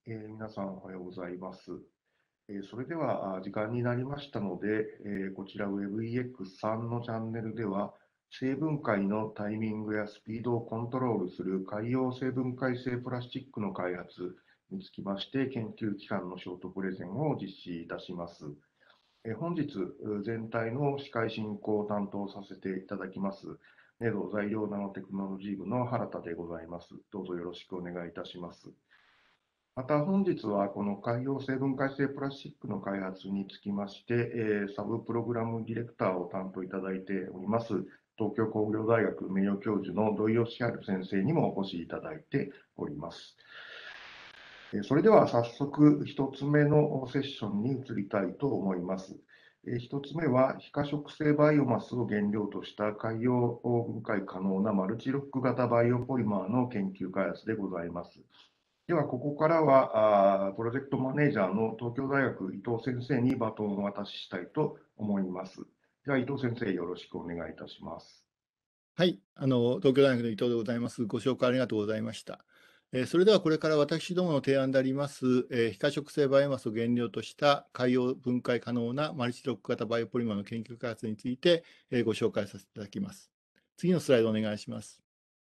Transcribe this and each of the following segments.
皆さんおはようございます。それでは時間になりましたので、こちら WebEX3 のチャンネルでは、生分解のタイミングやスピードをコントロールする海洋生分解性プラスチックの開発につきまして、研究機関のショートプレゼンを実施いたします。本日、全体の司会進行を担当させていただきます、ネド材料ナノテクノロジー部の原田でございます。どうぞよろしくお願いいたします。また本日はこの海洋生分解性プラスチックの開発につきまして、サブプログラムディレクターを担当いただいております、東京工業大学名誉教授の土井善晴先生にもお越しいただいております。それでは早速1つ目のセッションに移りたいと思います。1つ目は非可食性バイオマスを原料とした海洋分解可能なマルチロック型バイオポリマーの研究開発でございます。では、ここからはプロジェクトマネージャーの東京大学伊藤先生にバトンをお渡ししたいと思います。では、伊藤先生、よろしくお願いいたします。 はい、東京大学の伊藤でございます。ご紹介ありがとうございました。それではこれから私どもの提案であります、非可食性バイオマスを原料とした海洋分解可能なマルチロック型バイオポリマーの研究開発について、ご紹介させていただきます。次のスライドお願いします。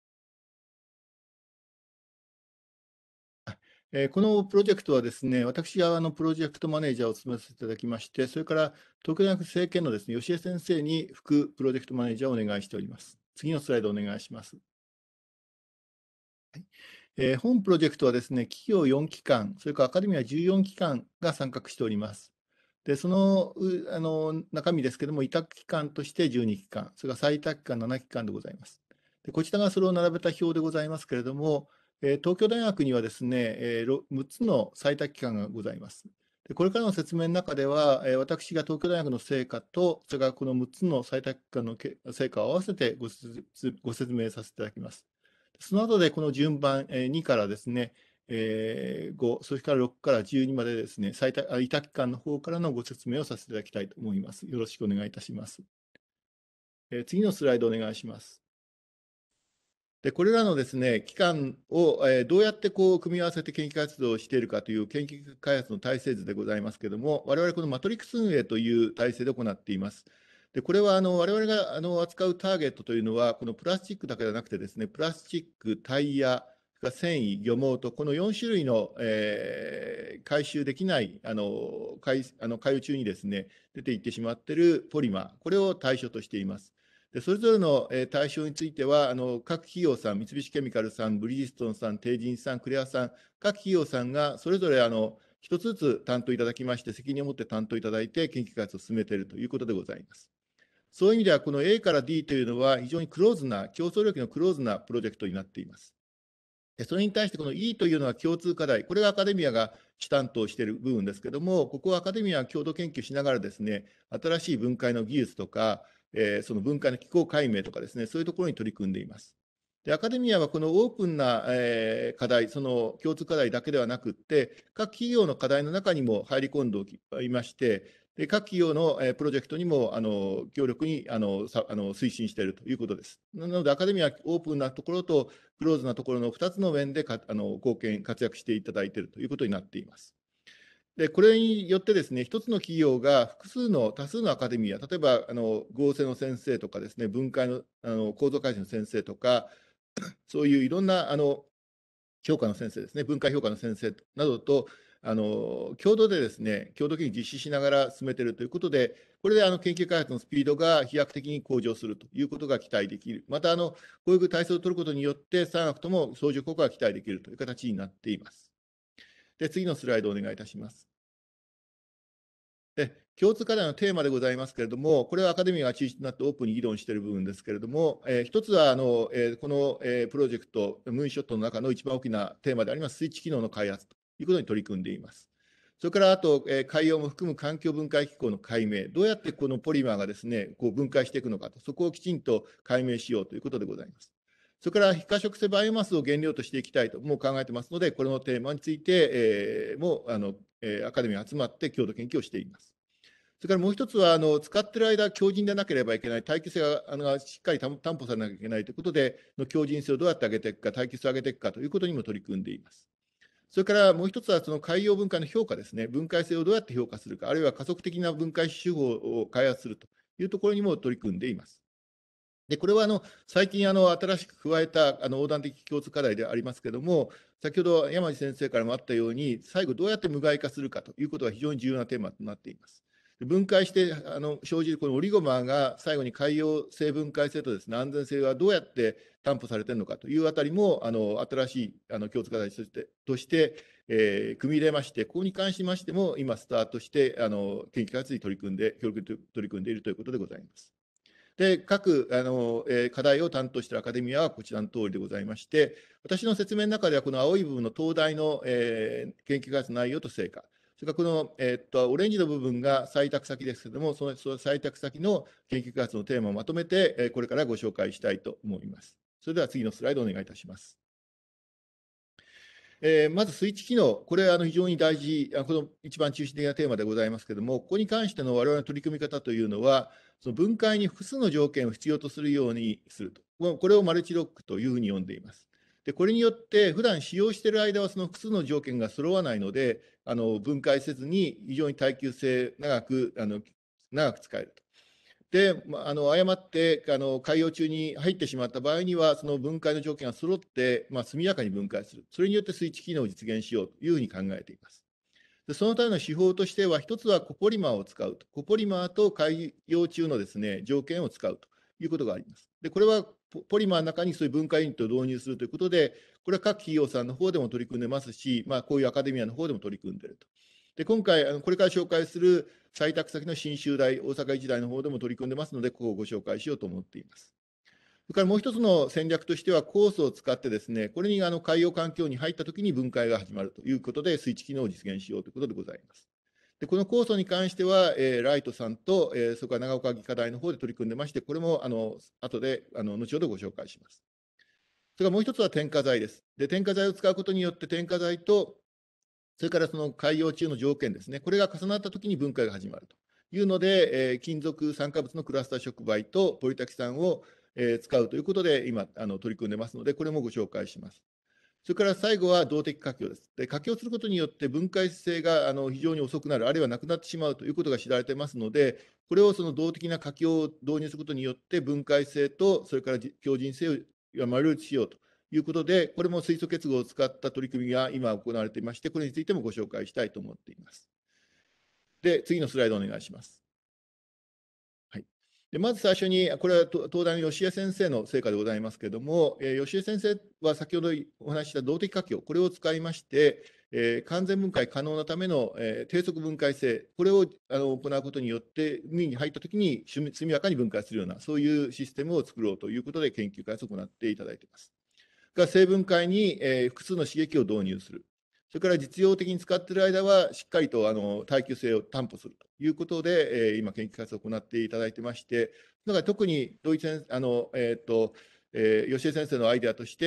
このプロジェクトはですね、私がプロジェクトマネージャーを務めさせていただきまして、それから東京大学政研のですね、吉江先生に副プロジェクトマネージャーをお願いしております。次のスライドお願いします。本プロジェクトはですね、企業4機関、それからアカデミア14機関が参画しております。で、その中身ですけども、委託機関として12機関、それから採択機関7機関でございます。でこちらがそれを並べた表でございますけれども、東京大学にはですね、6つの採択機関がございます。でこれからの説明の中では、私が東京大学の成果と、それからこの6つの採択機関の成果を合わせてご説明させていただきます。その後でこの順番2からですね、5、それから6から12までですね、委託機関の方からのご説明をさせていただきたいと思います。よろしくお願いいたします。次のスライドお願いします。でこれらのですね、機関をどうやって組み合わせて研究活動をしているかという研究開発の体制図でございますけれども、我々このマトリックス運営という体制で行っています。でこれは我々が扱うターゲットというのは、このプラスチックだけではなくてですね、プラスチック、タイヤ、繊維、漁網と、この4種類の、回収できない海洋中にですね、出ていってしまっているポリマー、これを対象としています。でそれぞれの対象については、各企業さん、三菱ケミカルさん、ブリヂストンさん、テイジンさん、クレアさん、各企業さんがそれぞれ一つずつ担当いただきまして、責任を持って担当いただいて、研究開発を進めているということでございます。そういう意味では、この A から D というのは、非常にクローズな、競争力のクローズなプロジェクトになっています。それに対して、この E というのは共通課題、これがアカデミアが主担当している部分ですけれども、ここはアカデミアは共同研究しながらですね、新しい分解の技術とか、その分解の機構解明とかですね、そういうところに取り組んでいます。でアカデミアはこのオープンな課題、その共通課題だけではなくって、各企業の課題の中にも入り込んでいまして、で各企業のプロジェクトにも強力に推進しているということです。なので、アカデミアはオープンなところとクローズなところの2つの面で活躍していただいているということになっています。でこれによってですね、一つの企業が多数のアカデミア、例えば合成の先生とかですね、分解の構造解析の先生とか、そういういろんな評価の先生ですね、分解評価の先生などと共同でですね、共同研究実施しながら進めているということで、これで研究開発のスピードが飛躍的に向上するということが期待できる。またこういう体制を取ることによって、産学とも相乗効果が期待できるという形になっています。で、次のスライドをお願いいたします。で共通課題のテーマでございますけれども、これはアカデミーが中心となってオープンに議論している部分ですけれども、一つはこのプロジェクト、ムーンショットの中の一番大きなテーマであります、スイッチ機能の開発ということに取り組んでいます。それからあと、海洋も含む環境分解機構の解明、どうやってこのポリマーがですね、分解していくのかと、そこをきちんと解明しようということでございます。それから非可食性バイオマスを原料としていきたいとも考えていますので、これのテーマについて、もアカデミーが集まって共同研究をしています。それからもう一つは、使っている間、強靭でなければいけない、耐久性がしっかり担保されなきゃいけないということで、強靭性をどうやって上げていくか、耐久性を上げていくかということにも取り組んでいます。 それからもう一つはその海洋分解の評価ですね。分解性をどうやって評価するか、あるいは加速的な分解手法を開発するというところにも取り組んでいます。で、これは最近新しく加えた横断的共通課題でありますけれども、先ほど山地先生からもあったように、最後どうやって無害化するかということが非常に重要なテーマとなっています。分解して生じるこのオリゴマーが最後に海洋性分解性とですね、安全性はどうやって担保されているのかというあたりも新しい共通課題として、組み入れまして、ここに関しましても今スタートして研究開発に取り組んで、協力取り組んでいるということでございます。で、各課題を担当しているアカデミアはこちらの通りでございまして、私の説明の中では、この青い部分の東大の研究開発内容と成果、それからこのオレンジの部分が採択先ですけれども、その採択先の研究開発のテーマをまとめて、これからご紹介したいと思います。それでは次のスライドをお願いいたします。まずスイッチ機能、これは非常に大事、この一番中心的なテーマでございますけれども、ここに関しての我々の取り組み方というのは、その分解に複数の条件を必要とするようにすると、これをマルチロックというふうに呼んでいます。で、これによって、普段使用している間はその複数の条件が揃わないので、分解せずに非常に耐久性長く使えると。で、誤って海洋中に入ってしまった場合には、その分解の条件が揃って、速やかに分解する。それによってスイッチ機能を実現しようというふうに考えています。で、そのための手法としては、一つはコポリマーを使うと。コポリマーと海洋中のですね、条件を使うということがあります。で、これはポリマーの中にそういう分解ユニットを導入するということで、これは各企業さんの方でも取り組んでますし、こういうアカデミアの方でも取り組んでいると。で、今回、これから紹介する採択先の信州大、大阪一大の方でも取り組んでますので、ここをご紹介しようと思っています。それからもう一つの戦略としては、コースを使ってですね、これに海洋環境に入ったときに分解が始まるということで、スイッチ機能を実現しようということでございます。で、この構想に関しては、ライトさんと、それから長岡技科大の方で取り組んでまして、これも後で後ほどご紹介します。それからもう一つは添加剤です。で、添加剤を使うことによって、添加剤と、それからその海洋中の条件ですね、これが重なったときに分解が始まるというので、金属酸化物のクラスター触媒とポリタキ酸を使うということで、今取り組んでますので、これもご紹介します。それから最後は動的活用です。で、活用することによって分解性が非常に遅くなる、あるいはなくなってしまうということが知られていますので、これをその動的な活用を導入することによって、分解性とそれから強靭性をマルチしようということで、これも水素結合を使った取り組みが今行われていまして、これについてもご紹介したいと思っています。で、次のスライドお願いします。はい、でまず最初に、これは東大の吉江先生の成果でございますけれども、吉江先生は先ほどお話しした動的活用、これを使いまして、完全分解可能なための、低速分解性、これを行うことによって、海に入ったときに速やかに分解するような、そういうシステムを作ろうということで研究開発を行っていただいています。が生分解に、複数の刺激を導入する。それから実用的に使っている間は、しっかりと耐久性を担保するということで、今、研究開発を行っていただいてまして、だから特に土井先吉江先生のアイデアとして、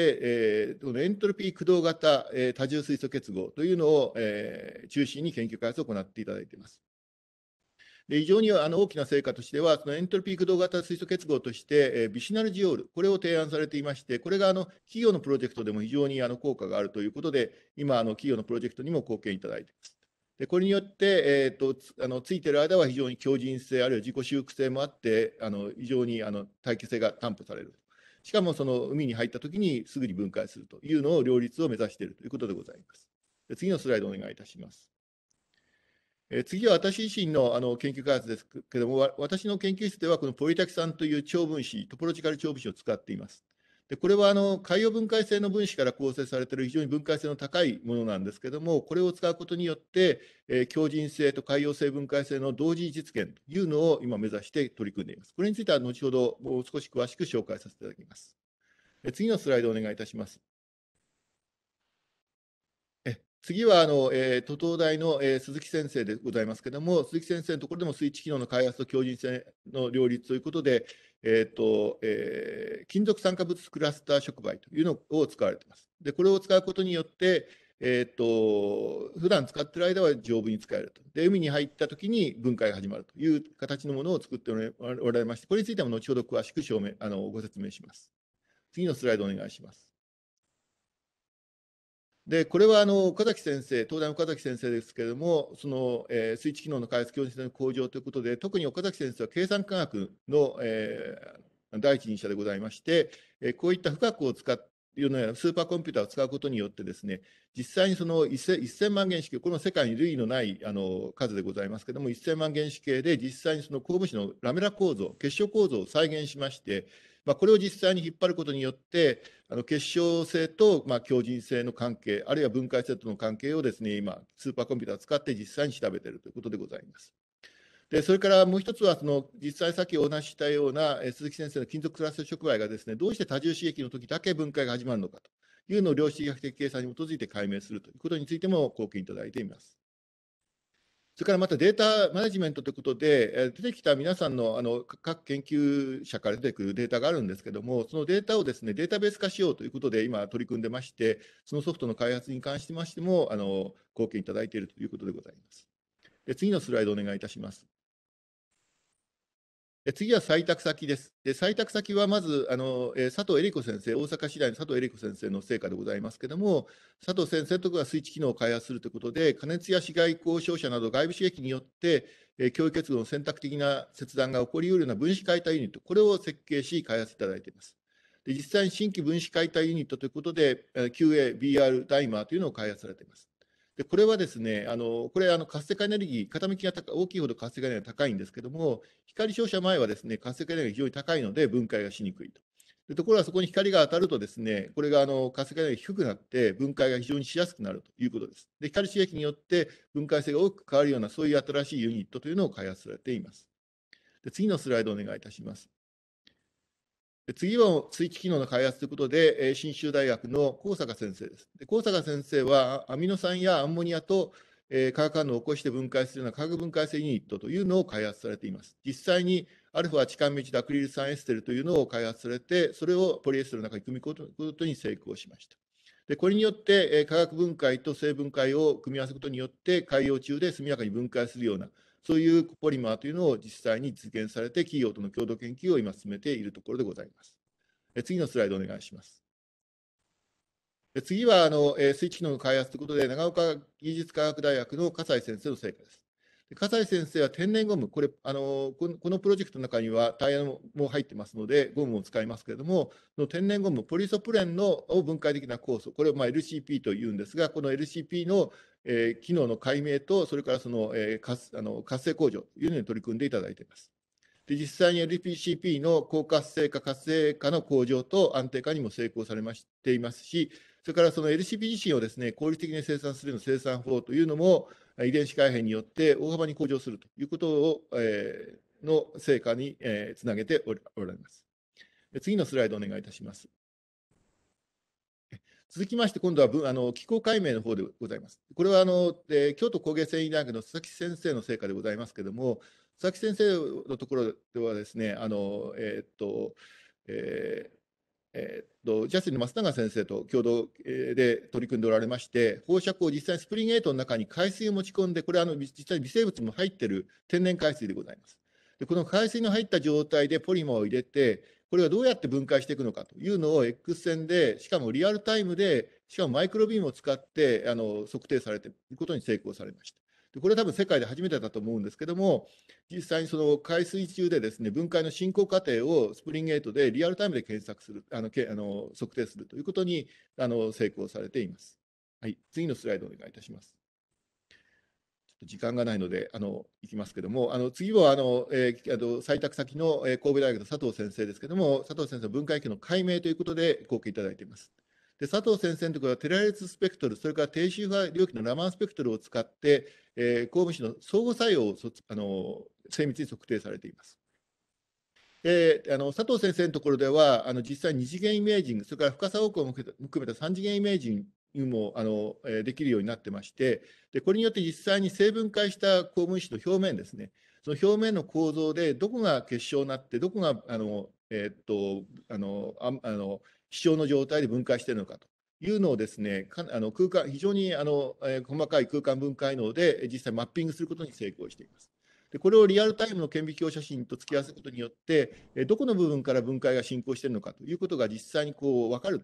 このエントロピー駆動型、多重水素結合というのを、中心に研究開発を行っていただいています。で非常に大きな成果としては、そのエントロピー駆動型水素結合として、ビシナルジオール、これを提案されていまして、これが企業のプロジェクトでも非常に効果があるということで、今、企業のプロジェクトにも貢献いただいています。でこれによって、ついている間は非常に強靭性、あるいは自己修復性もあって、非常に耐久性が担保される。しかも、その海に入ったときにすぐに分解するというのを両立を目指しているということでございます。で次のスライドお願いいたします。次は私自身の研究開発ですけれども、私の研究室ではこのポリタキ酸という超分子、トポロジカル超分子を使っています。でこれは海洋分解性の分子から構成されている非常に分解性の高いものなんですけれども、これを使うことによって、強靭性と海洋性分解性の同時実現というのを今目指して取り組んでいます。これについては後ほどもう少し詳しく紹介させていただきます。次のスライドをお願いいたします。次は東大の、鈴木先生でございますけれども、鈴木先生のところでもスイッチ機能の開発と強靭性の両立ということで、金属酸化物クラスター触媒というのを使われています。で、これを使うことによって、普段使っている間は丈夫に使えると。で、海に入ったときに分解が始まるという形のものを作っておられまして、これについては後ほど詳しくご説明します。次のスライドお願いします。 で、これは岡崎先生、東大の岡崎先生ですけれども、スイッチ機能の開発、強靭性の向上ということで、特に岡崎先生は計算科学の、第一人者でございまして、こういった富岳を使って、いうようなスーパーコンピューターを使うことによってですね、実際にその1000万原子系、この世界に類のない数でございますけれども、1000万原子系で実際にその鉱物子のラメラ構造、結晶構造を再現しまして、これを実際に引っ張ることによって、結晶性と強靭性の関係、あるいは分解性との関係をですね、今、スーパーコンピューターを使って実際に調べているということでございます。で、それからもう一つは、実際さっきお話ししたような鈴木先生の金属クラス触媒がですね、どうして多重刺激の時だけ分解が始まるのかというのを量子力学的計算に基づいて解明するということについても貢献いただいています。それからまたデータマネジメントということで、出てきた皆さんの各研究者から出てくるデータがあるんですけども、そのデータをですね、データベース化しようということで今取り組んでまして、そのソフトの開発に関しましても貢献いただいているということでございます。で、次のスライドお願いいたします。次は採択先です。採択先はまず佐藤恵理子先生、大阪市大の佐藤恵理子先生の成果でございますけれども、佐藤先生とかがスイッチ機能を開発するということで、加熱や紫外光照射など外部刺激によって、共有結合の選択的な切断が起こりうるような分子解体ユニット、これを設計し、開発いただいています。で、実際に新規分子解体ユニットということで、QA-BR ダイマーというのを開発されています。で、これはですね、これ活性化エネルギー、傾きが大きいほど活性化エネルギーが高いんですけども、光照射前はですね、活性化エネルギーが非常に高いので分解がしにくいと。でところがそこに光が当たるとですね、これが活性化エネルギーが低くなって分解が非常にしやすくなるということです。で、光刺激によって分解性が大きく変わるような、そういう新しいユニットというのを開発されています。で、次のスライドお願いいたします。次はスイッチ機能の開発ということで、信州大学の高坂先生です。高坂先生はアミノ酸やアンモニアと化学反応を起こして分解するような化学分解性ユニットというのを開発されています。実際にアルファチカンメチドアクリル酸エステルというのを開発されて、それをポリエステルの中に組み込むことに成功しました。でこれによって化学分解と生分解を組み合わせることによって海洋中で速やかに分解するようなそういうポリマーというのを実際に実現されて企業との共同研究を今進めているところでございます。次のスライドお願いします。次はスイッチ機能の開発ということで、長岡技術科学大学の笠井先生の成果です。笠井先生は天然ゴム、このプロジェクトの中にはタイヤも入ってますので、ゴムを使いますけれども、天然ゴム、ポリイソプレンを分解的な酵素、これをLCP というんですが、この LCP の機能の解明と、それから活性向上というのに取り組んでいただいています。で実際に LPCP の高活性化、活性化の向上と安定化にも成功されましていますし、それからその LCP 自身をですね、効率的に生産するの生産法というのも、遺伝子改変によって大幅に向上するということを、の成果に、つなげておられます。次のスライドお願いいたします。続きまして、今度は気候解明の方でございます。これは京都工芸繊維大学の佐々木先生の成果でございますけれども、佐々木先生のところではですね、ジャスティンの増永先生と共同で取り組んでおられまして、放射光を実際にスプリング8の中に海水を持ち込んで、これは実際に微生物も入っている天然海水でございます。でこの海水の入った状態でポリマーを入れて、これがどうやって分解していくのかというのを X 線で、しかもリアルタイムで、しかもマイクロビームを使って測定されていることに成功されました。でこれは多分世界で初めてだと思うんですけども、実際にその海水中でですね、分解の進行過程をスプリング8でリアルタイムで検索する、測定するということに成功されています。はい、次のスライドお願いいたします。時間がないのでいきますけども、次は採択先の神戸大学の佐藤先生ですけども、佐藤先生の分解器の解明ということで貢献いただいています。で佐藤先生のところはテラレツスペクトル、それから低周波領域のラマンスペクトルを使って、鉱物子の相互作用を精密に測定されています。で佐藤先生のところでは実際に2次元イメージング、それから深さ方向も含めた3次元イメージングもできるようになってまして、でこれによって実際に成分解した鉱分子の表面ですね、その表面の構造でどこが結晶になって、どこが希少の状態で分解しているのかというのをですね、空間、非常に細かい空間分解能で実際マッピングすることに成功しています。でこれをリアルタイムの顕微鏡写真と付き合わせることによって、どこの部分から分解が進行しているのかということが実際に分かると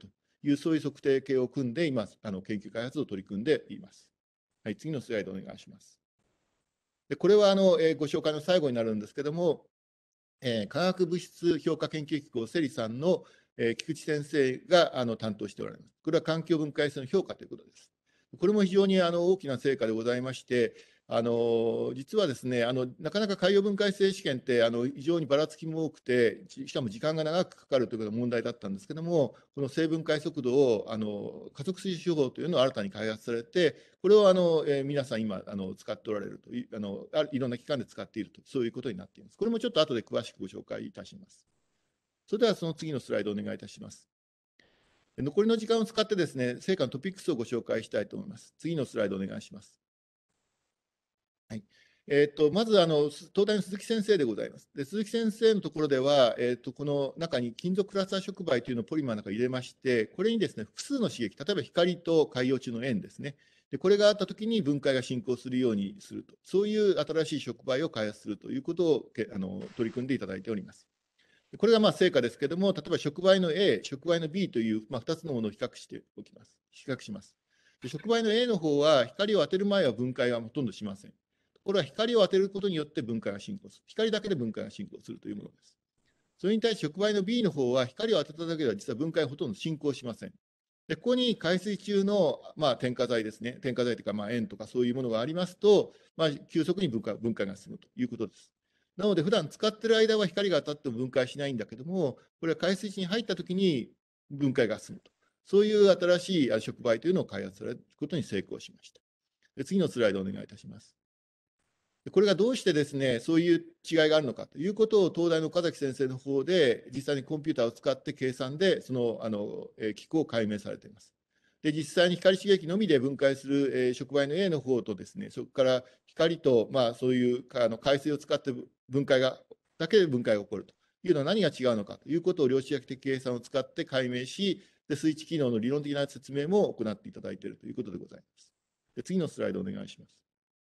いう、そういう測定計を組んで、今、研究開発を取り組んでいます。はい、次のスライドお願いします。でこれはご紹介の最後になるんですけども、化学物質評価研究機構セリさんの、菊池先生が担当しておられます。これは環境分解性の評価ということです。これも非常に大きな成果でございまして、実はですね、なかなか海洋分解性試験って非常にばらつきも多くて、しかも時間が長くかかるということが問題だったんですけども、この生分解速度を加速推進手法というのを新たに開発されて、これを皆さん今使っておられるといういろんな機関で使っていると、そういうことになっています。これもちょっと後で詳しくご紹介いたします。それではその次のスライドをお願いいたします。残りの時間を使ってですね、成果のトピックスをご紹介したいと思います。次のスライドお願いします。はい。まず東大の鈴木先生でございます。で鈴木先生のところでは、この中に金属クラスター触媒というのをポリマーの中に入れまして、これにですね、複数の刺激、例えば光と海洋中の塩ですね、でこれがあったときに分解が進行するようにすると、そういう新しい触媒を開発するということを取り組んでいただいております。これが成果ですけれども、例えば触媒の A、触媒の B という、2つのものを比較しておきます。比較します。で触媒の A の方は、光を当てる前は分解はほとんどしません。これは光を当てることによって分解が進行する。光だけで分解が進行するというものです。それに対して触媒の B の方は、光を当てただけでは実は分解はほとんど進行しません。でここに海水中の、添加剤ですね、添加剤というか、塩とかそういうものがありますと、急速に分解が進むということです。なので、普段使っている間は光が当たっても分解しないんだけども、これは海水中に入ったときに分解が進むと。そういう新しい触媒というのを開発されることに成功しました。で次のスライドをお願いいたします。これがどうしてですね、そういう違いがあるのかということを東大の岡崎先生の方で実際にコンピューターを使って計算でその機構を解明されています。で実際に光刺激のみで分解する触媒の A の方とですね、そこから光とそういう海水を使ってだけで分解が起こるというのは何が違うのかということを量子力的計算を使って解明し、でスイッチ機能の理論的な説明も行っていただいているということでございます。で次のスライドお願いします。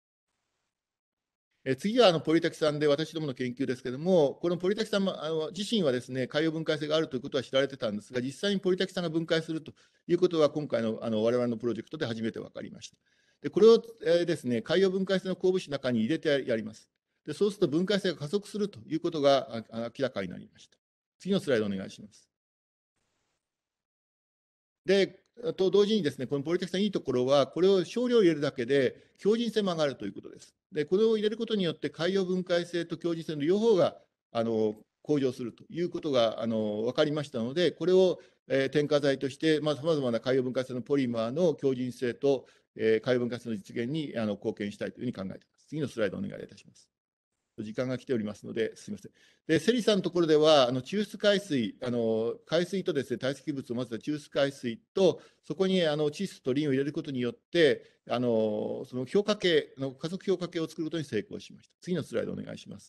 次はポリタキさんで私どもの研究ですけれども、このポリタキさん自身はですね、海洋分解性があるということは知られてたんですが、実際にポリタキさんが分解するということは、今回の我々のプロジェクトで初めて分かりました。でこれをですね、海洋分解性の鉱物の中に入れてやります。でそうすると分解性が加速するということが明らかになりました。次のスライドお願いします。でと同時にですね、このポリタキさんいいところは、これを少量入れるだけで強靭性も上がるということです。で、これを入れることによって海洋分解性と強靭性の両方が向上するということが分かりましたので、これを添加剤として、さまざまな海洋分解性のポリマーの強靭性と海洋分解性の実現に貢献したいというふうに考えています。次のスライドお願いいたします。時間が来ておりますので、すみません。で、セリさんのところでは、抽出海水、海水とですね、堆積物を混ぜた抽出海水と、そこに窒素とリンを入れることによって、その評価計、加速評価計を作ることに成功しました。次のスライドお願いします。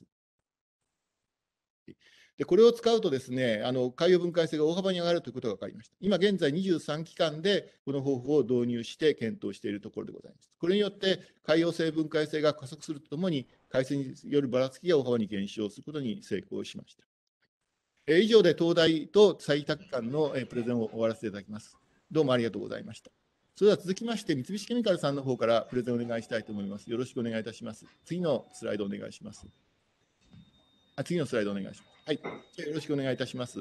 でこれを使うとですね、海洋分解性が大幅に上がるということが分かりました。今現在23機関でこの方法を導入して検討しているところでございます。これによって海洋性分解性が加速するとともに、海水によるばらつきが大幅に減少することに成功しました。以上で東大と採択官のプレゼンを終わらせていただきます。どうもありがとうございました。それでは続きまして、三菱ケミカルさんの方からプレゼンをお願いしたいと思います。よろしくお願いいたします。次のスライドお願いします。次のスライドお願いします。はい、よろしくお願いいたします。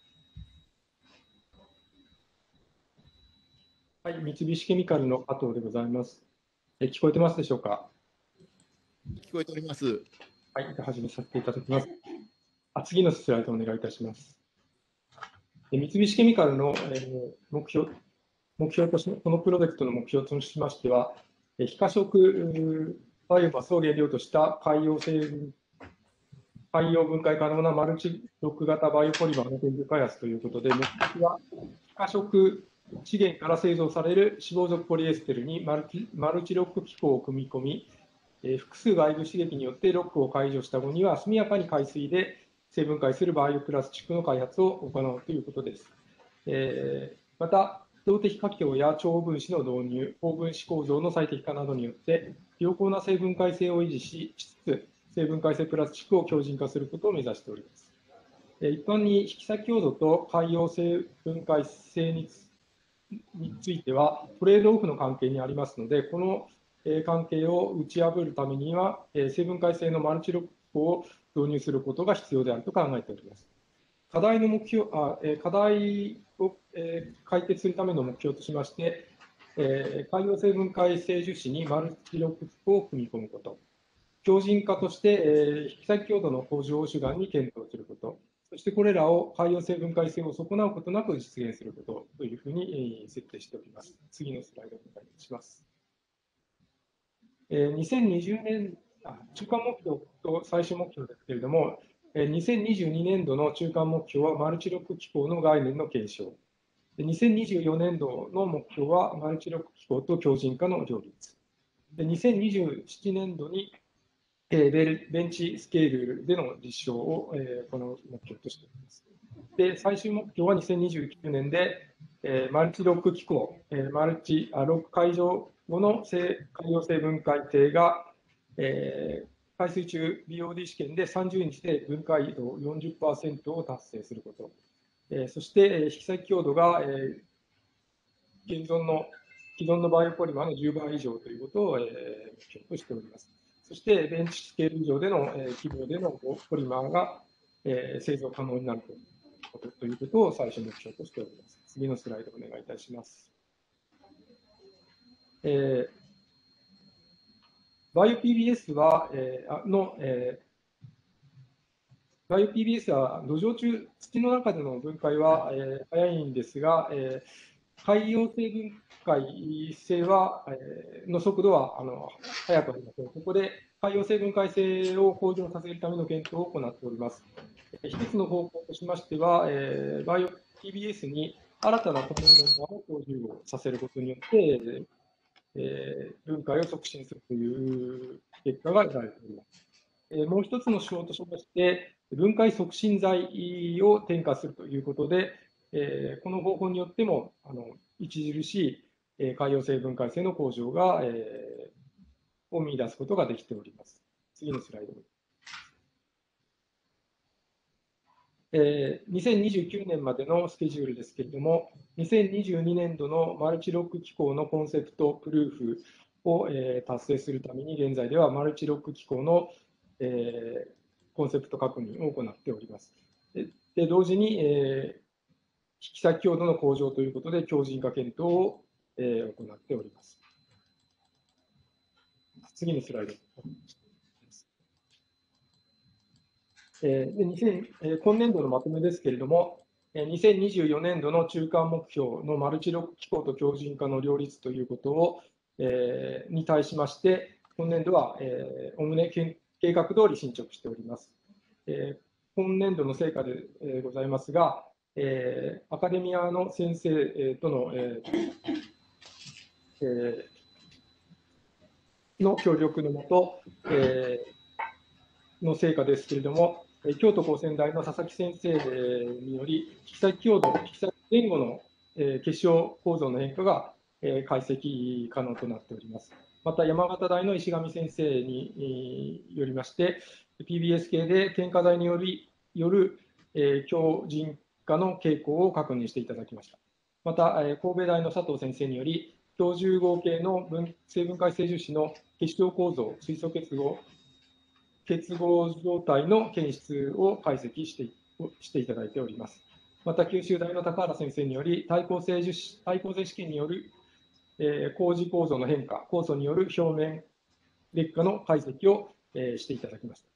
はい、三菱ケミカルの加藤でございます。聞こえてますでしょうか。 聞こえております。 はい、始めさせていただきます。次のスライドお願いいたします。三菱ケミカルの目標として、このプロジェクトの目標としましては、非可食バイオマスを原料とした海洋分解可能なマルチロック型バイオポリマーの研究開発ということで、目的は非可食資源から製造される脂肪属ポリエステルにマルチロック機構を組み込み、複数外部刺激によってロックを解除した後には、速やかに海水で生分解するバイオプラスチックの開発を行うということです。また、動的化強や超分子の導入、高分子構造の最適化などによって、良好な生分解性を維持しつつ、生分解性プラスチックを強靭化することを目指しております。一般に引き先強度と海洋生分解性にについてはトレードオフの関係にありますので、この関係を打ち破るためには、成分解性のマルチロック機構を導入することが必要であると考えております。課題を解決するための目標としまして、海洋成分解性樹脂にマルチロック機構を組み込むこと、強靭化として、引き先強度の向上を主眼に検討すること、そしてこれらを海洋成分解性を損なうことなく実現することというふうに設定しております。次のスライドをお願いします。2020年、中間目標と最終目標ですけれども、2022年度の中間目標はマルチロック機構の概念の継承。2024年度の目標はマルチロック機構と強靭化の両立。2027年度にベンチスケールでの実証をこの目標としております。で、最終目標は2029年でマルチロック機構、ロック解除後の海洋成分解性が海水中 BOD 試験で30日で分解度 40% を達成すること、そして引き先強度が既存のバイオポリマーの10倍以上ということを目標としております。そしてベンチスケール以上での規模でのポリマーが製造可能になるということを最初目標としております。次のスライドお願いいたします。バイオ PBS は、バイオ PBS は土壌中、土の中での分解は、早いんですが、海洋成分解性は、の速度は速くありません。ここで海洋成分解性を向上させるための検討を行っております。一つの方法としましては、バイオ PBS に新たなコンポーネントを標準をさせることによって、分解を促進するという結果が得られております。もう一つの手法としまして、分解促進剤を添加するということで、この方法によっても著しい海洋成分解性の向上を見出すことができております。次のスライド。2029年までのスケジュールですけれども、2022年度のマルチロック機構のコンセプトプルーフを達成するために、現在ではマルチロック機構のコンセプト確認を行っております。で同時に、引き先強度の向上ということで、強靭化検討を行っております。次のスライド。今年度のまとめですけれども、2024年度の中間目標のマルチロック機構と強靭化の両立ということを、に対しまして、今年度はおおむね計画通り進捗しております。今年度の成果でございますが、アカデミアの先生との協力のもと、の成果ですけれども、京都高専大の佐々木先生により、引き先強度、引き先前後の結晶構造の変化が解析可能となっております。また、山形大の石上先生によりまして、PBS 系で添加剤による強靭化の傾向を確認していただきました。また、神戸大の佐藤先生により、強重合系の成分解性樹脂の結晶構造、水素結合状態の検出を解析していただいております。また、九州大の高原先生により、対抗性試験による工事構造の変化、酵素による表面劣化の解析をしていただきました。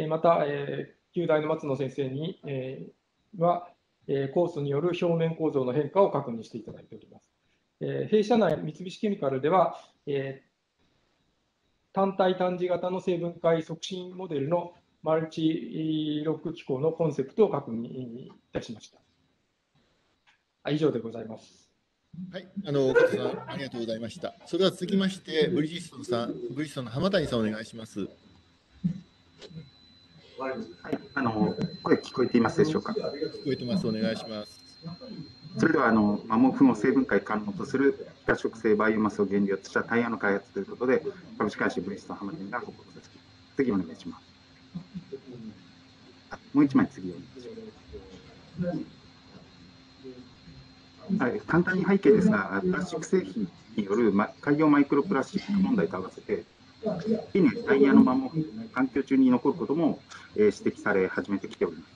また、九大の松野先生には、酵素による表面構造の変化を確認していただいております。弊社内、三菱ケミカルでは、単体単次型の成分解促進モデルのマルチロック機構のコンセプトを確認いたしました。以上でございます。 はい、加藤さん、ありがとうございました。それでは続きまして、ブリヂストンの浜谷さん、お願いします。 はい、声聞こえていますでしょうか。 聞こえてます。お願いします。 それでは毛粉を成分解可能とする非可食性バイオマスを原料としたタイヤの開発ということで、株式会社ブリヂストン浜谷が報告です。次お願いします。もう一枚次お願いします。 簡単に背景ですが、プラスチック製品による海洋マイクロプラスチック問題と合わせて、近年、タイヤの摩耗が環境中に残ることも指摘され始めてきております。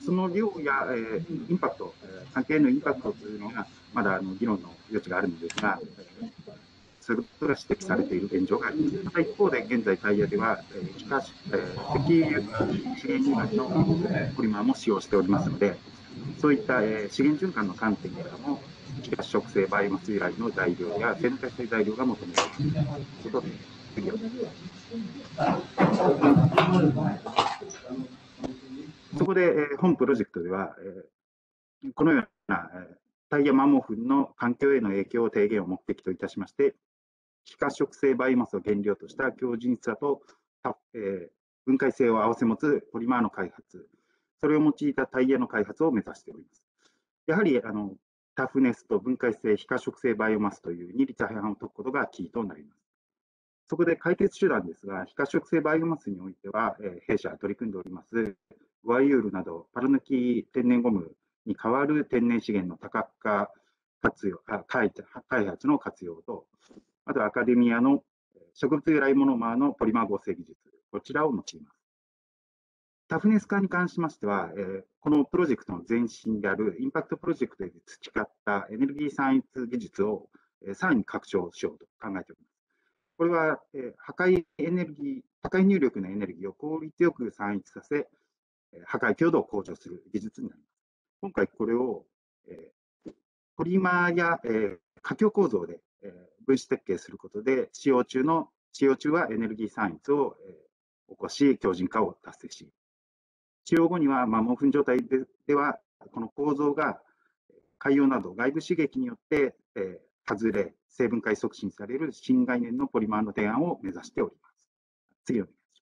その量やインパクト、関係のインパクトというのが、まだ議論の余地があるのですが、そういうことが指摘されている現状があります。また一方で、現在、タイヤでは、石油資源由来のポリマーも使用しておりますので、そういった資源循環の観点からも、非発色性バイオマス由来の材料や生態性材料が求められているということで、次を。そこで、本プロジェクトでは、このようなタイヤ摩耗粉の環境への影響を低減を目的といたしまして、非褐色性バイオマスを原料とした強靭さと、分解性を併せ持つポリマーの開発、それを用いたタイヤの開発を目指しております。やはりタフネスと分解性、非褐色性バイオマスという二律背反を解くことがキーとなります。そこで解決手段ですが、非褐色性バイオマスにおいては、弊社取り組んでおりますグアイユールなどパラ抜き天然ゴムに代わる天然資源の多角化開発の活用と、あとアカデミアの植物由来モノマーのポリマー合成技術、こちらを用います。タフネス化に関しましては、このプロジェクトの前身であるインパクトプロジェクトで培ったエネルギー産出技術をさらに拡張しようと考えております。これは破壊入力のエネルギーを効率よく産出させ、破壊強度を向上する技術になります。今回これをポリマーや可強構造で分子設計することで、使用中はエネルギー産出を起こし、強靭化を達成し、使用後には摩耗粉状態では、この構造が海洋など外部刺激によって外れ、成分解促進される新概念のポリマーの提案を目指しております。次お願いし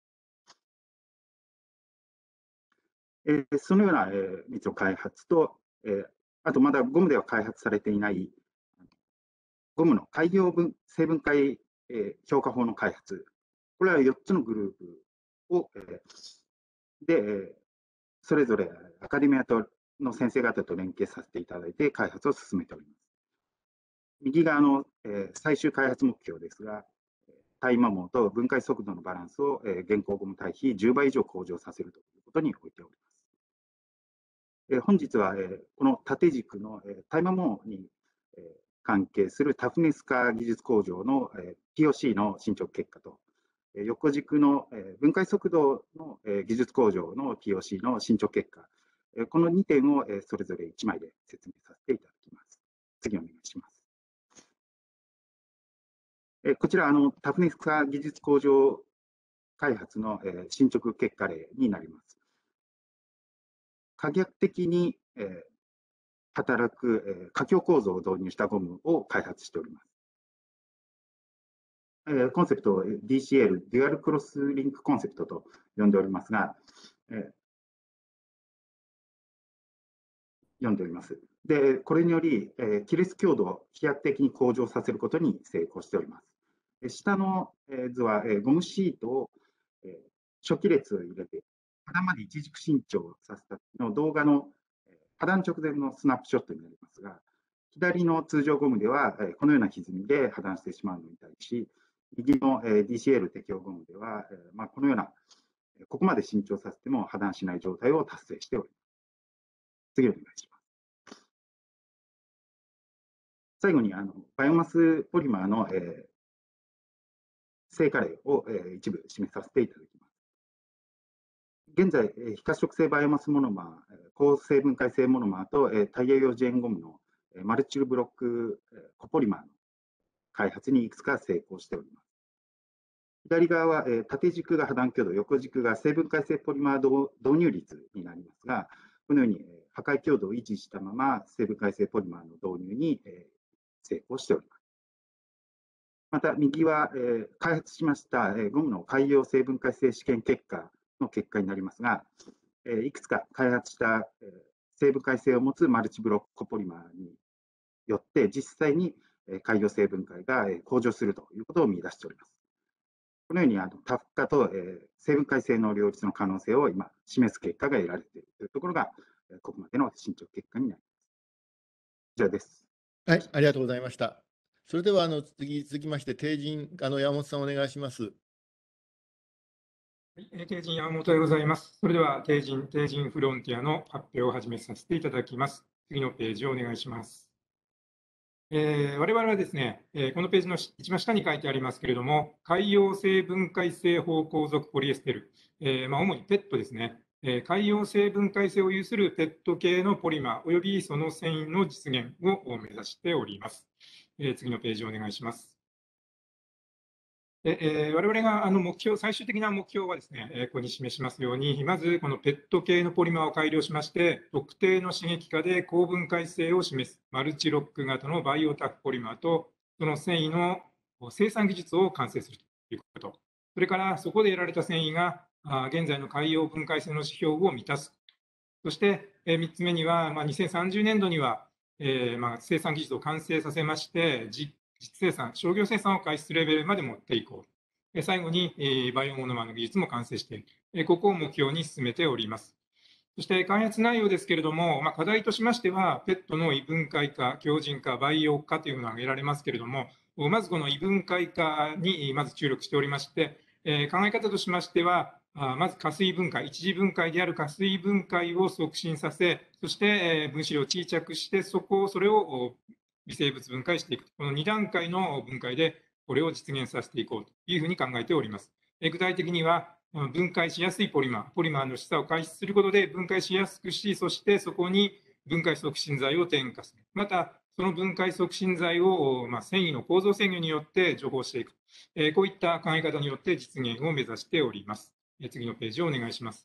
ます。そのような蜜の開発と、あとまだゴムでは開発されていないゴムの海洋成分解評価法の開発、これは4つのグループをでそれぞれアカデミアの先生方と連携させていただいて開発を進めております。右側の最終開発目標ですが、タイ摩耗と分解速度のバランスを現行ゴム対比10倍以上向上させるということに置いております。本日はこの縦軸のタイ摩耗に関係するタフネス化技術向上の POC の進捗結果と、横軸の分解速度の技術向上の POC の進捗結果、この2点をそれぞれ1枚で説明させていただきます。次お願いします。こちらタフネス化技術向上開発の進捗結果例になります。可逆的に働く可強構造を導入したゴムを開発しております。コンセプトを DCL、デュアルクロスリンクコンセプトと呼んでおりますが、で、これにより、亀裂強度を飛躍的に向上させることに成功しております。下の図は、ゴムシートを初期列を入れて、破断まで一軸伸長させたの動画の破断直前のスナップショットになりますが、左の通常ゴムではこのような歪みで破断してしまうのに対し、右の DCL 適用ゴムでは、このような、ここまで伸長させても破断しない状態を達成しております。次お願いします。最後にバイオマスポリマーの成果例を一部示させていただきます。現在、非褐色性バイオマスモノマー、高成分解性モノマーとタイヤ用ジェーンゴムのマルチルブロックコポリマーの開発にいくつか成功しております。左側は縦軸が破断強度、横軸が成分解性ポリマー導入率になりますが、このように破壊強度を維持したまま成分解性ポリマーの導入に成功しております。また右は開発しましたゴムの海洋成分解性試験結果の結果になりますが、いくつか開発した成分解性を持つマルチブロックコポリマーによって実際に海洋成分解が向上するということを見出しております。このように多負荷と成分解性の両立の可能性を今示す結果が得られているというところがここまでの進捗結果になります。 上です。 はい、ありがとうございました。それでは続きまして、帝人、山本さん、お願いします。 はい、帝人山本でございます。それでは帝人フロンティアの発表を始めさせていただきます。次のページをお願いします。我々はですね、このページの一番下に書いてありますけれども、海洋性分解性芳香属ポリエステル、主にペットですね、海洋性分解性を有するペット系のポリマーおよびその繊維の実現を目指しております。次のページをお願いします。我々が最終的な目標はですね、ここに示しますように、まずこのペット系のポリマーを改良しまして、特定の刺激下で高分解性を示すマルチロック型のバイオタックポリマーと、その繊維の生産技術を完成するということ、それからそこで得られた繊維が現在の海洋分解性の指標を満たす。そして3つ目には、2030年度には生産技術を完成させまして、実生産、商業生産を開始するレベルまで持っていこう。最後に、バイオモノマーの技術も完成している。ここを目標に進めております。そして開発内容ですけれども、課題としましては、ペットの異分解化、強靭化、培養化というものが挙げられますけれども、まずこの異分解化にまず注力しておりまして、考え方としましては、まず下水分解、一次分解である下水分解を促進させ、そして分子量を小さくして、それを微生物分解していく。この2段階の分解で、これを実現させていこうというふうに考えております。具体的には、分解しやすいポリマーの示唆を開始することで分解しやすくし、そしてそこに分解促進剤を添加する。また、その分解促進剤を、繊維の構造制御によって除法していく。こういった考え方によって実現を目指しております。次のページをお願いします。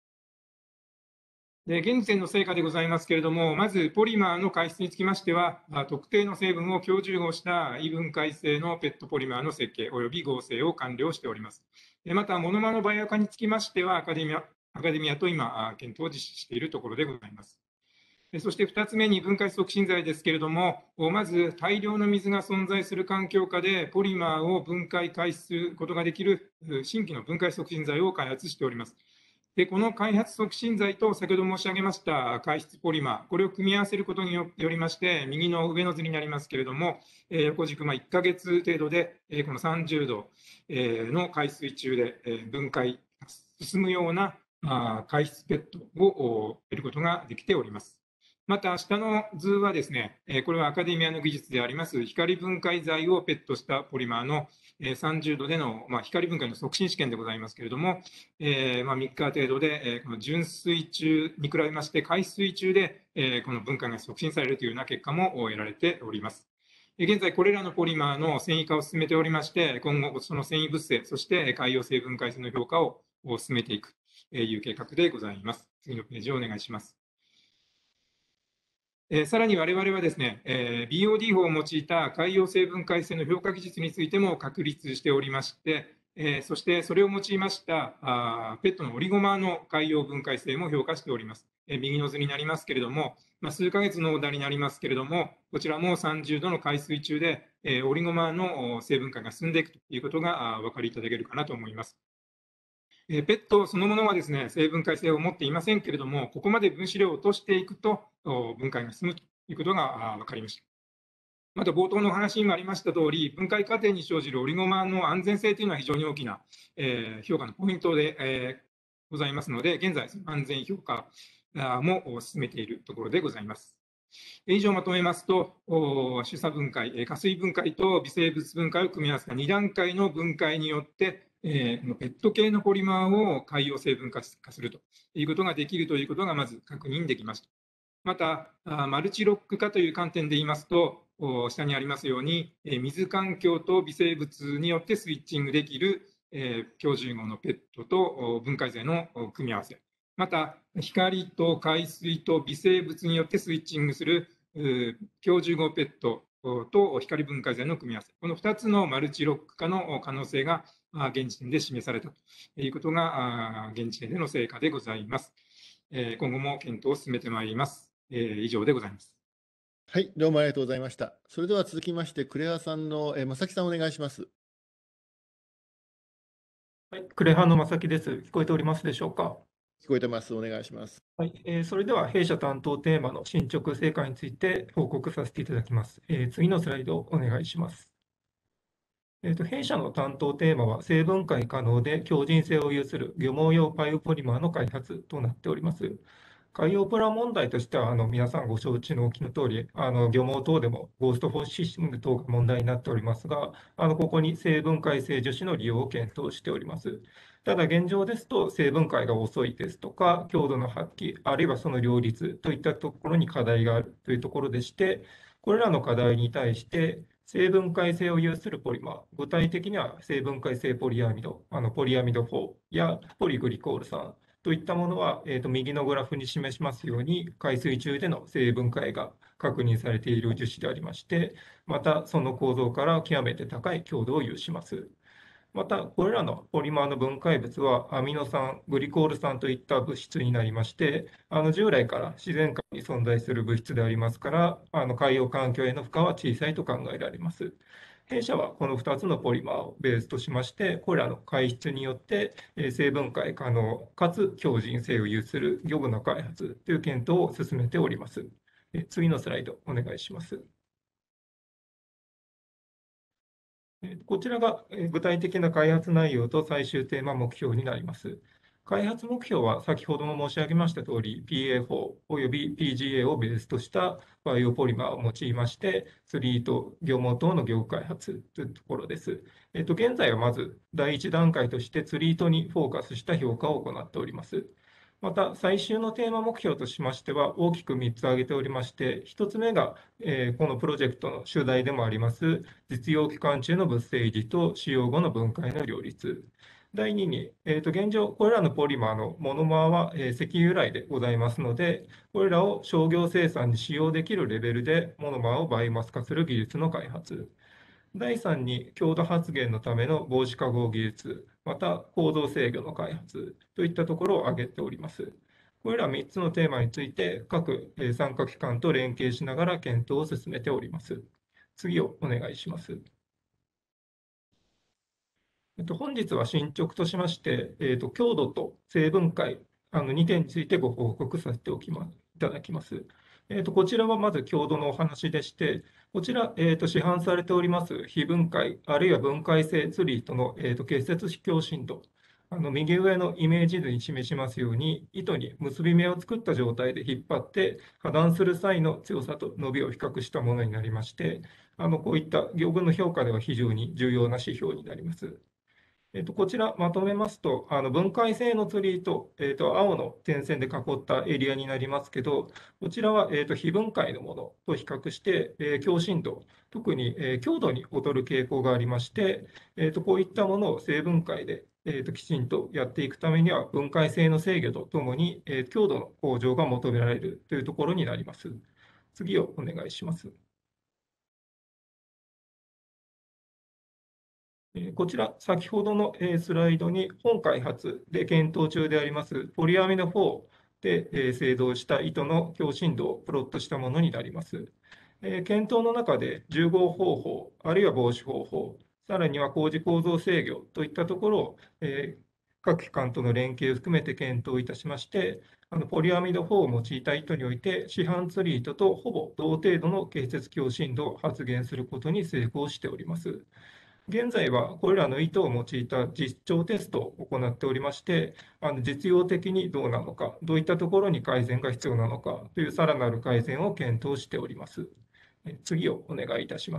で現時点の成果でございますけれども、まずポリマーの解質につきましては、特定の成分を強重合した異分解性のペットポリマーの設計及び合成を完了しております。また、モノマーのバイオ化につきましては、アカデミアと今、検討を実施しているところでございます。そして2つ目に分解促進剤ですけれども、まず大量の水が存在する環境下でポリマーを分解開始することができる新規の分解促進剤を開発しております。でこの開発促進剤と先ほど申し上げました解質ポリマー、これを組み合わせることによりまして、右の上の図になりますけれども、横軸1ヶ月程度でこの30度の海水中で分解が進むような解質ペットを得ることができております。また、下の図はですね、これはアカデミアの技術であります光分解剤をペットしたポリマーの30度での光分解の促進試験でございますけれども、3日程度でこの純水中に比べまして海水中でこの分解が促進されるというような結果も得られております。現在、これらのポリマーの繊維化を進めておりまして、今後、その繊維物性、そして海洋性分解性の評価を進めていくという計画でございます。次のページをお願いします。さらに我々はですね、BOD 法を用いた海洋性分解性の評価技術についても確立しておりまして、そしてそれを用いましたペットのオリゴマーの海洋分解性も評価しております。右の図になりますけれども、数ヶ月のオーダーになりますけれども、こちらも30度の海水中でオリゴマーの成分解が進んでいくということがお分かりいただけるかなと思います。ペットそのものはですね、生分解性を持っていませんけれども、ここまで分子量を落としていくと分解が進むということが分かりました。また冒頭のお話にもありました通り、分解過程に生じるオリゴマーの安全性というのは非常に大きな、評価のポイントで、ございますので、現在、安全評価も進めているところでございます。以上まとめますと、主査分解、下水分解と微生物分解を組み合わせた2段階の分解によって、このペット系のポリマーを海洋成分化するということができるということがまず確認できました。また、マルチロック化という観点で言いますと、下にありますように、水環境と微生物によってスイッチングできる強重合のペットと分解剤の組み合わせ、また、光と海水と微生物によってスイッチングする強重合ペットと光分解剤の組み合わせ、この2つのマルチロック化の可能性が現時点で示されたということが現時点での成果でございます。今後も検討を進めてまいります。以上でございます。 はい、どうもありがとうございました。それでは続きまして、クレアさんの正木さん、お願いします。 はい、クレハの正木です。聞こえておりますでしょうか。 聞こえてます。お願いします。 はい、それでは弊社担当テーマの進捗成果について報告させていただきます。次のスライドをお願いします。弊社の担当テーマは、生分解可能で強靭性を有する漁網用バイオポリマーの開発となっております。海洋プラ問題としては、皆さんご承知のおきの通り、漁網等でもゴーストフォーシング等が問題になっておりますが、ここに生分解性樹脂の利用を検討しております。ただ、現状ですと、生分解が遅いですとか、強度の発揮、あるいはその両立といったところに課題があるというところでして、これらの課題に対して、生分解性を有するポリマー、具体的には生分解性ポリアミド、ポリアミド4やポリグリコール酸といったものは、右のグラフに示しますように、海水中での生分解が確認されている樹脂でありまして、またその構造から極めて高い強度を有します。また、これらのポリマーの分解物はアミノ酸、グリコール酸といった物質になりまして、従来から自然界に存在する物質でありますから、海洋環境への負荷は小さいと考えられます。弊社はこの2つのポリマーをベースとしまして、これらの解質によって生分解可能かつ強靭性を有する漁具の開発という検討を進めております。次のスライドお願いします。こちらが具体的な開発内容と最終テーマ目標になります。開発目標は先ほども申し上げましたとおり、PA4 および PGA をベースとしたバイオポリマーを用いまして、釣り糸、漁網等の業具開発というところです。現在はまず第1段階として釣り糸にフォーカスした評価を行っております。また、最終のテーマ目標としましては、大きく3つ挙げておりまして、1つ目が、このプロジェクトの主題でもあります、実用期間中の物性維持と使用後の分解の両立。第2に、現状、これらのポリマーのモノマーは、石油由来でございますので、これらを商業生産に使用できるレベルでモノマーをバイオマス化する技術の開発。第3に、強度発現のための防止化合技術、また構造制御の開発といったところを挙げております。これら3つのテーマについて、各参加機関と連携しながら検討を進めております。次をお願いします。本日は進捗としまして、強度と成分解、2点についてご報告させていただきます。こちらはまず強度のお話でして、こちら、市販されております非分解、あるいは分解性釣り糸の、結節強振度、右上のイメージ図に示しますように、糸に結び目を作った状態で引っ張って破断する際の強さと伸びを比較したものになりまして、こういった業務の評価では非常に重要な指標になります。こちらまとめますと、分解性の釣り糸、青の点線で囲ったエリアになりますけど、こちらは、非分解のものと比較して、強振度、特に、強度に劣る傾向がありまして、こういったものを生分解で、きちんとやっていくためには、分解性の制御とともに、強度の向上が求められるというところになります。次をお願いします。こちら、先ほどのスライドに本開発で検討中でありますポリアミド4で製造した糸の強振度をプロットしたものになります。検討の中で重合方法、あるいは防止方法、さらには工事構造制御といったところを各機関との連携を含めて検討いたしまして、ポリアミド4を用いた糸において、市販釣り糸とほぼ同程度の結節強振度を発現することに成功しております。現在はこれらの糸を用いた実証テストを行っておりまして、実用的にどうなのか、どういったところに改善が必要なのかというさらなる改善を検討しております。次をお願いいたします。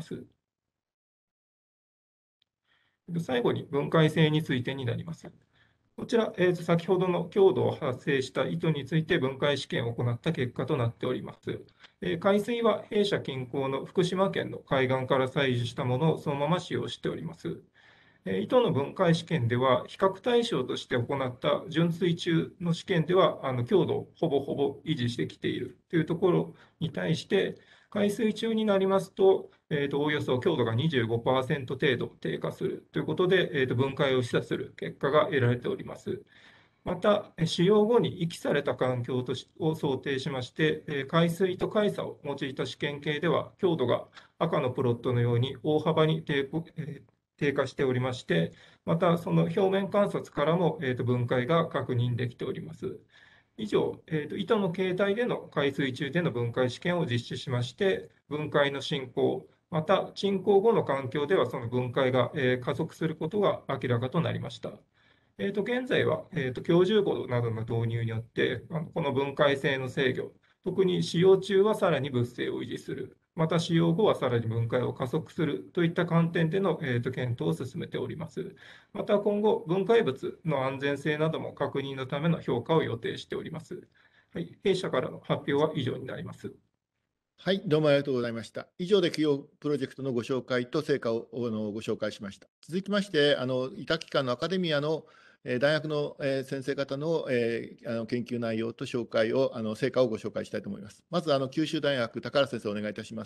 最後に分解性についてになります。こちら、先ほどの強度を発生した糸について分解試験を行った結果となっております。海水は弊社近郊の福島県の海岸から採取したものをそのまま使用しております。糸の分解試験では、比較対象として行った純水中の試験では、強度をほぼほぼ維持してきているというところに対して、海水中になりますと、おおよそ強度が 25% 程度低下するということで、分解を示唆する結果が得られております。また、使用後に遺棄された環境を想定しまして、海水と海砂を用いた試験系では、強度が赤のプロットのように大幅に低下しておりまして、またその表面観察からも、分解が確認できております。以上、糸の形態での海水中での分解試験を実施しまして、分解の進行、また沈降後の環境ではその分解が、加速することが明らかとなりました。現在は、強重護などの導入によって、この分解性の制御、特に使用中はさらに物性を維持する、また使用後はさらに分解を加速するといった観点での、検討を進めております。また今後、分解物の安全性なども確認のための評価を予定しております。はい、弊社からの発表は以上になります。 はい、どうもありがとうございました。以上で企業プロジェクトのご紹介と成果をご紹介しました。続きまして、委託機関のアカデミアの大学の先生方の研究内容と紹介を、成果をご紹介したいと思います。まず、九州大学、高原先生、お願いいたします。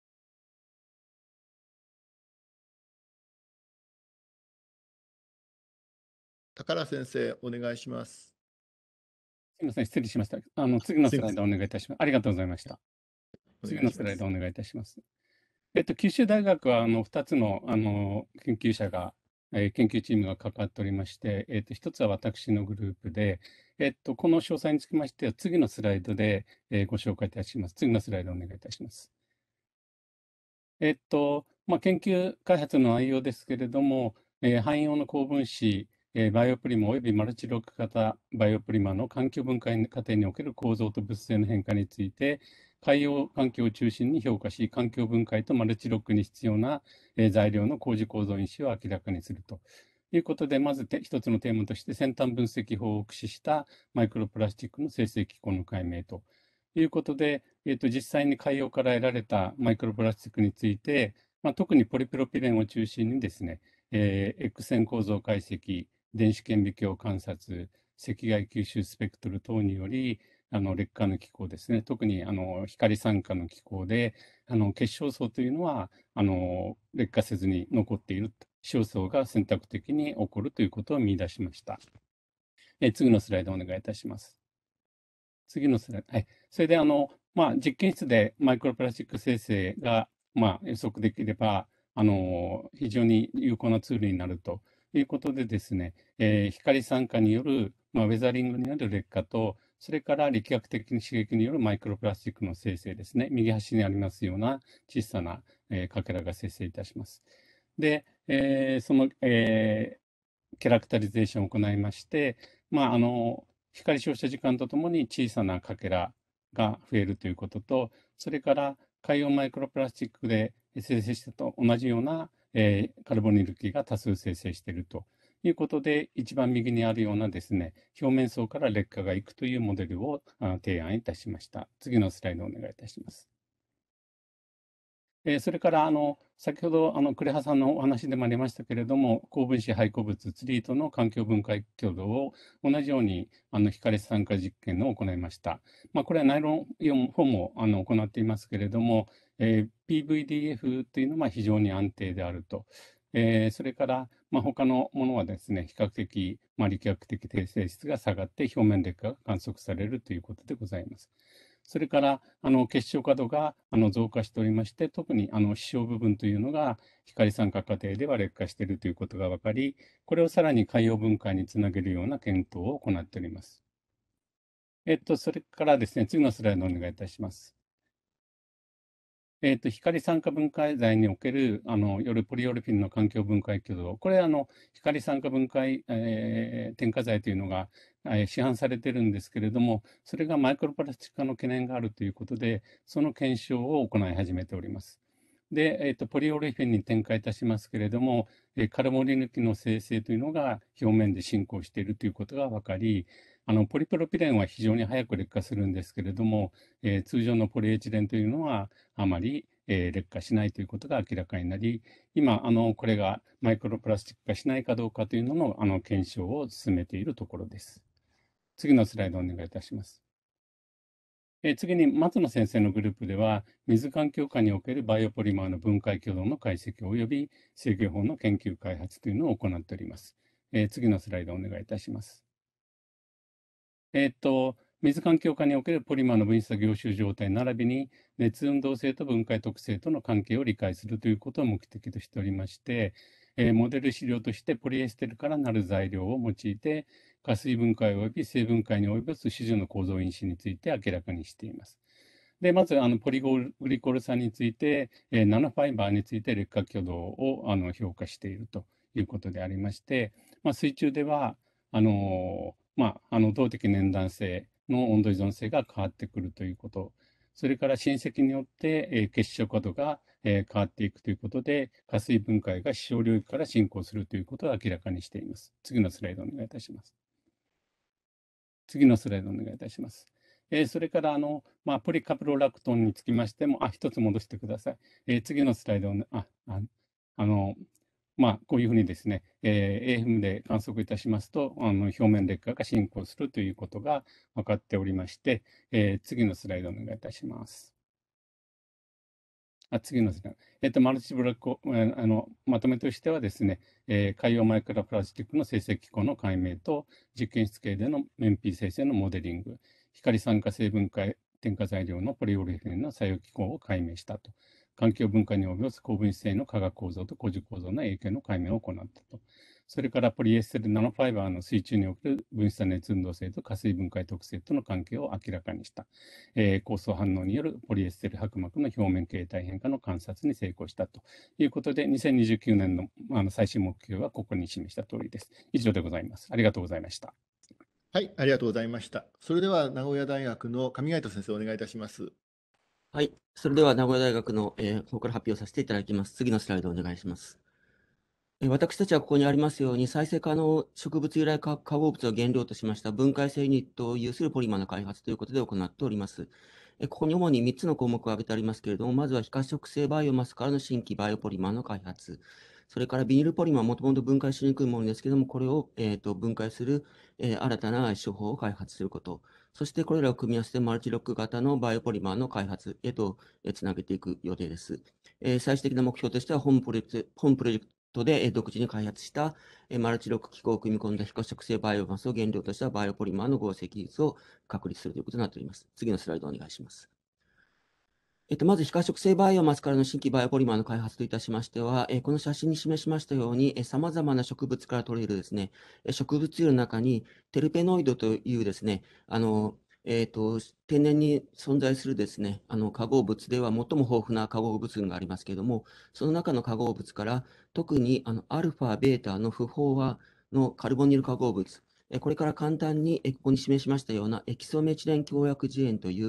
高原先生、お願いします。 すみません、失礼しました。次のスライドお願いいたします。ありがとうございました。 お次願いします。 のスライドお願いいたします。九州大学は2つの研究者が、研究チームが関わっておりまして、1つは私のグループで、この詳細につきましては、次のスライドで、ご紹介いたします。次のスライドお願いいたします。研究開発の内容ですけれども、汎用の高分子、バイオプリマおよびマルチロック型バイオプリマの環境分解過程における構造と物性の変化について、海洋環境を中心に評価し、環境分解とマルチロックに必要な材料の工事構造因子を明らかにするということで、まず一つのテーマとして、先端分析法を駆使したマイクロプラスチックの生成機構の解明ということで、実際に海洋から得られたマイクロプラスチックについて、特にポリプロピレンを中心にですね、X 線構造解析、電子顕微鏡観察、赤外吸収スペクトル等により、劣化の機構ですね、特に光酸化の機構で、結晶層というのは劣化せずに残っている、小層が選択的に起こるということを見出しました。次のスライドお願いいたします。次のスライド。はい。それで、実験室でマイクロプラスチック生成が、予測できれば、非常に有効なツールになるということでですね、光酸化による、ウェザリングによる劣化と、それから力学的刺激によるマイクロプラスチックの生成ですね、右端にありますような小さな、かけらが生成いたします。で、その、キャラクタリゼーションを行いまして、光照射時間とともに小さなかけらが増えるということと、それから海洋マイクロプラスチックで生成したと同じような、カルボニル基が多数生成しているということで、一番右にあるようなですね、表面層から劣化がいくというモデルを提案いたしました。次のスライドをお願いいたします。それから先ほど呉羽さんのお話でもありましたけれども、高分子廃鉱物ツリートの環境分解挙動を同じように光酸化実験を行いました。これはナイロンイオン4も行っていますけれども、PVDF というのは非常に安定であると。それから、他のものはですね、比較的、力学的低性質が下がって表面劣化が観測されるということでございます。それから結晶過度が増加しておりまして、特に視床部分というのが光酸化過程では劣化しているということが分かり、これをさらに海洋分解につなげるような検討を行っております。それからですね、次のスライドをお願いいたします。光酸化分解剤におけるポリオレフィンの環境分解挙動、これ光酸化分解、添加剤というのが市販されているんですけれども、それがマイクロプラスチック化の懸念があるということで、その検証を行い始めております。で、ポリオレフィンに展開いたしますけれども、カルボニル基の生成というのが表面で進行しているということが分かり、ポリプロピレンは非常に早く劣化するんですけれども、通常のポリエチレンというのはあまり、劣化しないということが明らかになり、今これがマイクロプラスチック化しないかどうかというのの検証を進めているところです。次のスライドをお願いいたします。次に松野先生のグループでは、水環境下におけるバイオポリマーの分解挙動の解析及び制御法の研究開発というのを行っております。次のスライドをお願いいたします。水環境下におけるポリマーの分子凝集状態並びに熱運動性と分解特性との関係を理解するということを目的としておりまして、 モデル資料としてポリエステルからなる材料を用いて、加水分解及び成分解に及ぼす種々の構造因子について明らかにしています。で、まず、ポリグリコール酸について、ナノファイバーについて劣化挙動を評価しているということでありまして、水中では、動的粘弾性の温度依存性が変わってくるということ、それから浸積によって、結晶度が、変わっていくということで、加水分解が視床領域から進行するということを明らかにしています。次のスライドお願いいたします。次のスライドお願いいたします。それからポリカプロラクトンにつきましても、一つ戻してください。次のスライドを、こういうふうにですね、AFM で観測いたしますと、表面劣化が進行するということが分かっておりまして、次のスライドお願いいたします。次のスライド。マルチブロック、まとめとしてはですね、海洋マイクロプラスチックの生成機構の解明と、実験室系での面皮生成のモデリング、光酸化成分解添加材料のポリオリエフェンの作用機構を解明したと。環境分解に及ぼす高分子性の化学構造と固樹構造の影響の解明を行ったと。それからポリエステルナノファイバーの水中における分子差熱運動性と加水分解特性との関係を明らかにした。構想反応によるポリエステル薄膜の表面形態変化の観察に成功したということで、2029年の最終目標はここに示した通りです。以上でございます。ありがとうございました。 はい、ありがとうございました。それでは名古屋大学の上垣先生、お願いいたします。 はい。それでは名古屋大学の方から発表させていただきます。次のスライドをお願いします。私たちはここにありますように、再生可能植物由来化合物を原料としました分解性ユニットを有するポリマーの開発ということで行っております。ここに主に3つの項目を挙げてありますけれども、まずは非可食性バイオマスからの新規バイオポリマーの開発。それからビニールポリマーはもともと分解しにくいものですけれども、これを分解する新たな手法を開発すること。そしてこれらを組み合わせてマルチロック型のバイオポリマーの開発へとつなげていく予定です。最終的な目標としては本プロジェクトで独自に開発したマルチロック機構を組み込んだ非可食性バイオマスを原料としたバイオポリマーの合成技術を確立するということになっております。次のスライドをお願いします。まず非可食性バイオマスからの新規バイオポリマーの開発といたしましては、この写真に示しましたように、さまざまな植物から取れるですね、植物油の中にテルペノイドというですね、天然に存在するですね、化合物では最も豊富な化合物群がありますけれども、その中の化合物から、特にアルファ、ベータの不飽和のカルボニル化合物、これから簡単にここに示しましたようなエキソメチレン強薬自塩という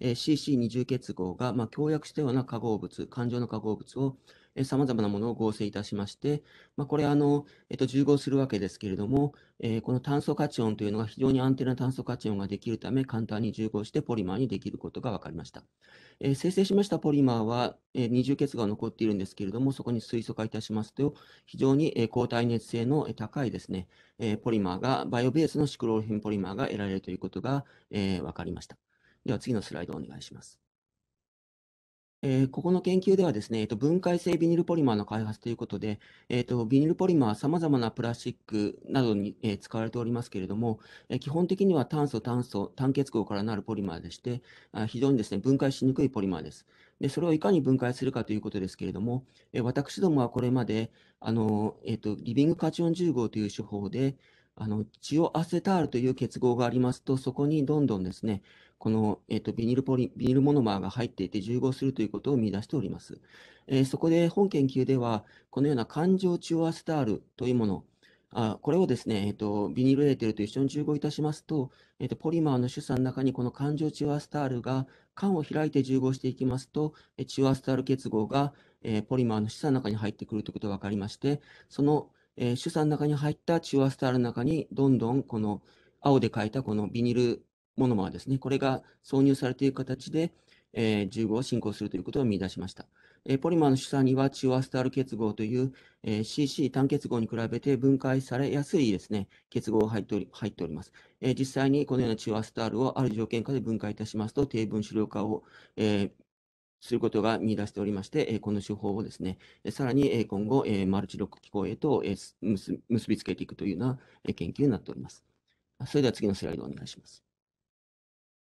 CC20 結合が強薬したような化合物、環状の化合物をさまざまなものを合成いたしまして、これ重合するわけですけれども、この炭素カチオンというのが非常に安定な炭素カチオンができるため、簡単に重合してポリマーにできることが分かりました。生成しましたポリマーは二重結合が残っているんですけれども、そこに水素化いたしますと、非常に高耐熱性の高いですね、ポリマーが、バイオベースのシクロールフェンポリマーが得られるということが分かりました。では次のスライドをお願いします。ここの研究ではですね、分解性ビニルポリマーの開発ということで、ビニルポリマーはさまざまなプラスチックなどに使われておりますけれども、基本的には単結合からなるポリマーでして、非常にですね、分解しにくいポリマーです。で、それをいかに分解するかということですけれども、私どもはこれまで、リビングカチオン重合という手法で、チオアセタールという結合がありますと、そこにどんどんですね、この、ビニールモノマーが入っていて重合するということを見出しております。そこで本研究では、このような環状チオアセタールというもの、これをですね、ビニールエーテルと一緒に重合いたしますと、ポリマーの主鎖の中にこの環状チオアセタールが間を開いて重合していきますと、チオアセタール結合がポリマーの主鎖の中に入ってくるということが分かりまして、その主鎖の中に入ったチオアセタールの中にどんどんこの青で書いたこのビニールモノマーですね、これが挿入されている形で、重合を進行するということを見出しました。ポリマーの主鎖にはチオアセタール結合という、CC 単結合に比べて分解されやすいですね、結合が入っております。実際にこのようなチオアセタールをある条件下で分解いたしますと、低分子量化を、することが見出しておりまして、この手法をですね、さらに今後、マルチロック機構へと結びつけていくというような研究になっております。それでは次のスライドをお願いします。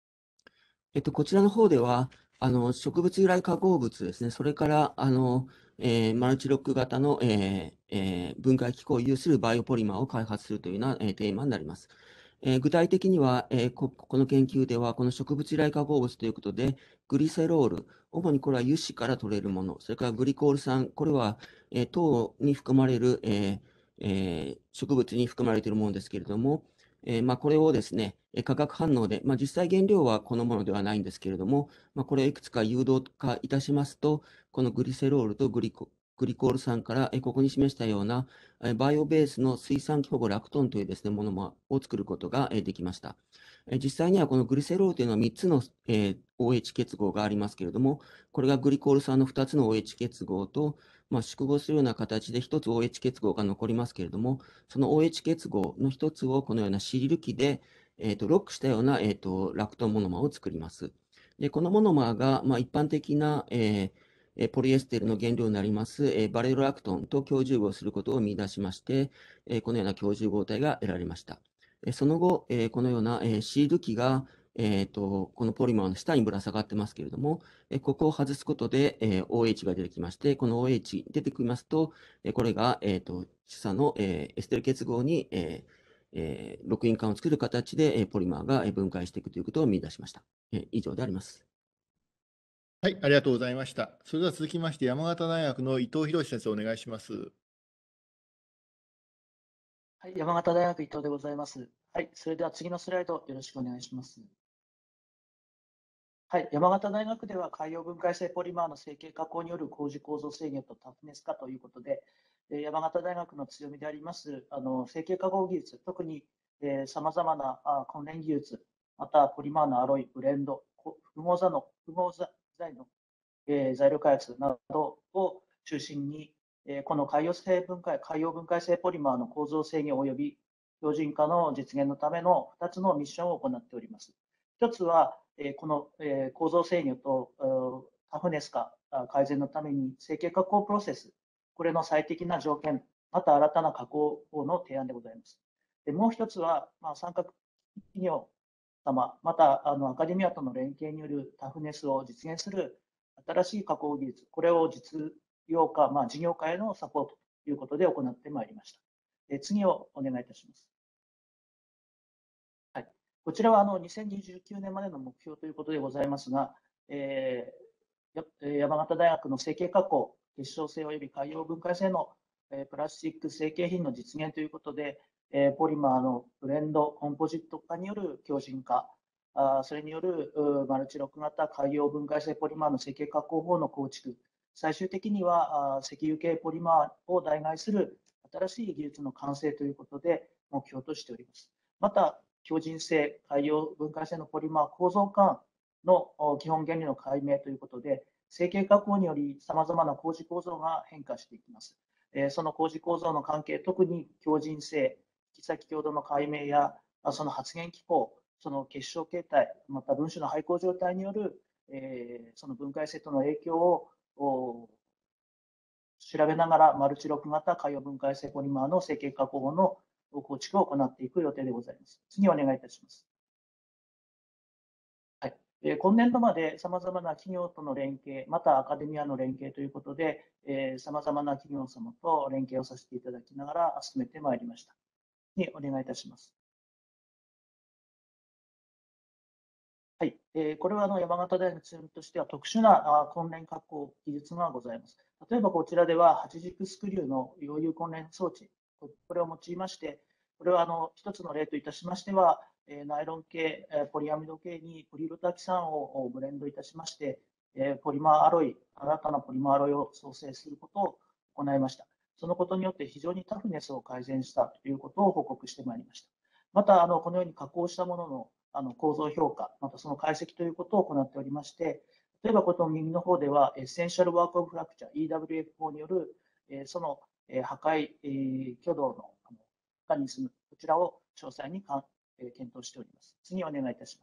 こちらの方では、植物由来化合物ですね、それからマルチロック型の、分解機構を有するバイオポリマーを開発するというような、テーマになります。具体的には、この研究では、この植物由来化合物ということで、グリセロール、主にこれは油脂から取れるもの、それからグリコール酸、これは、糖に含まれる、植物に含まれているものですけれども、これをですね、化学反応で、実際原料はこのものではないんですけれども、これをいくつか誘導化いたしますと、このグリセロールとグリコール酸から、ここに示したような、バイオベースの水酸基保護ラクトンというですね、ものを作ることができました。実際にはこのグリセロールというのは3つの OH 結合がありますけれども、これがグリコール酸の2つの OH 結合と、縮合するような形で1つ OH 結合が残りますけれども、その OH 結合の1つをこのようなシリル基で、ロックしたような、ラクトンモノマーを作ります。で、このモノマーが、一般的な、ポリエステルの原料になります、バレロラクトンと共重合することを見出しまして、このような共重合体が得られました。その後、このような、シール基が、このポリマーの下にぶら下がってますけれども、ここを外すことで、OH が出てきまして、この OH 出てきますと、これが、主査の、エステル結合に、ロックイン管を作る形で、ポリマーが分解していくということを見出しました。以上であります。 はい、ありがとうございました。それでは続きまして、山形大学の伊藤博先生、お願いします。 はい、山形大学伊藤でございます。はい、それでは次のスライドよろしくお願いします。はい、山形大学では海洋分解性ポリマーの成形加工による工事構造制御とタフネス化ということで、山形大学の強みであります成形加工技術、特にさまざまな混煉技術、またポリマーのアロイ、ブレンド、複合材の材料開発などを中心に、この海洋分解性ポリマーの構造制御及び標準化の実現のための2つのミッションを行っております。1つは、この構造制御とタフネス化改善のために成形加工プロセス、これの最適な条件、また新たな加工法の提案でございます。でもう1つは、参画企業様、またアカデミアとの連携によるタフネスを実現する新しい加工技術、これを実用化、事業化へのサポートということで行ってまいりました。次をお願いいたします。はい、こちらは2029年までの目標ということでございますが、山形大学の成形加工、結晶性及び海洋分解性のプラスチック成形品の実現ということで、ポリマーのブレンド、コンポジット化による強靭化、それによるマルチロック型海洋分解性ポリマーの成形加工法の構築、最終的には石油系ポリマーを代替する新しい技術の完成ということで目標としております。また、強靭性、海洋分解性のポリマー構造間の基本原理の解明ということで、成形加工によりさまざまな工事構造が変化していきます。その工事構造の関係、特に強靭性、引き先強度の解明や、その発現機構、その結晶形態、また分子の配項状態による、その分解性との影響を調べながら、マルチロック型海洋分解性ポリマーの成形加工法の構築を行っていく予定でございます。次お願いいたします。はい、今年度までさまざまな企業との連携、またアカデミアの連携ということで、さまざまな企業様と連携をさせていただきながら進めてまいりました。にお願いいたします。はい、これは山形大学の強みとしては特殊な混煉加工技術がございます。例えばこちらでは8軸スクリューの溶融混煉装置、これを用いまして、これは一つの例といたしましては、ナイロン系、ポリアミド系にポリロタキサンをブレンドいたしまして、ポリマーアロイ、新たなポリマーアロイを創生することを行いました。そのことによって非常にタフネスを改善したということを報告してまいりました。また、このように加工したものの構造評価、またその解析ということを行っておりまして、例えばこの右の方では、エッセンシャルワークオブフラクチャー、EWF 法による、その破壊挙動のメカニズム、こちらを詳細に検討しております。次お願いいたします。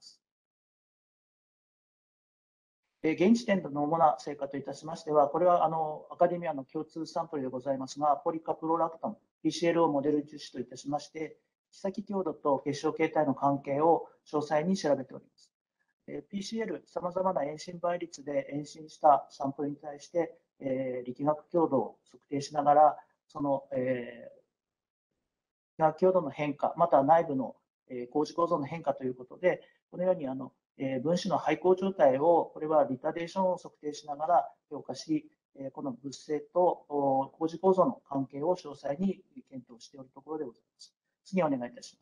現時点での主な成果といたしましては、これはアカデミアの共通サンプルでございますが、ポリカプロラクトン、PCL モデル樹脂といたしまして、引き先強度と結晶形態の関係を詳細に調べております。 PCL、さまざまな遠心倍率で遠心したサンプルに対して、力学強度を測定しながら、その、力学強度の変化、または内部の、工事構造の変化ということで、このように分子の配項状態を、これはリタデーションを測定しながら評価し、この物性と工事構造の関係を詳細に検討しているところでございます。次お願いいたします。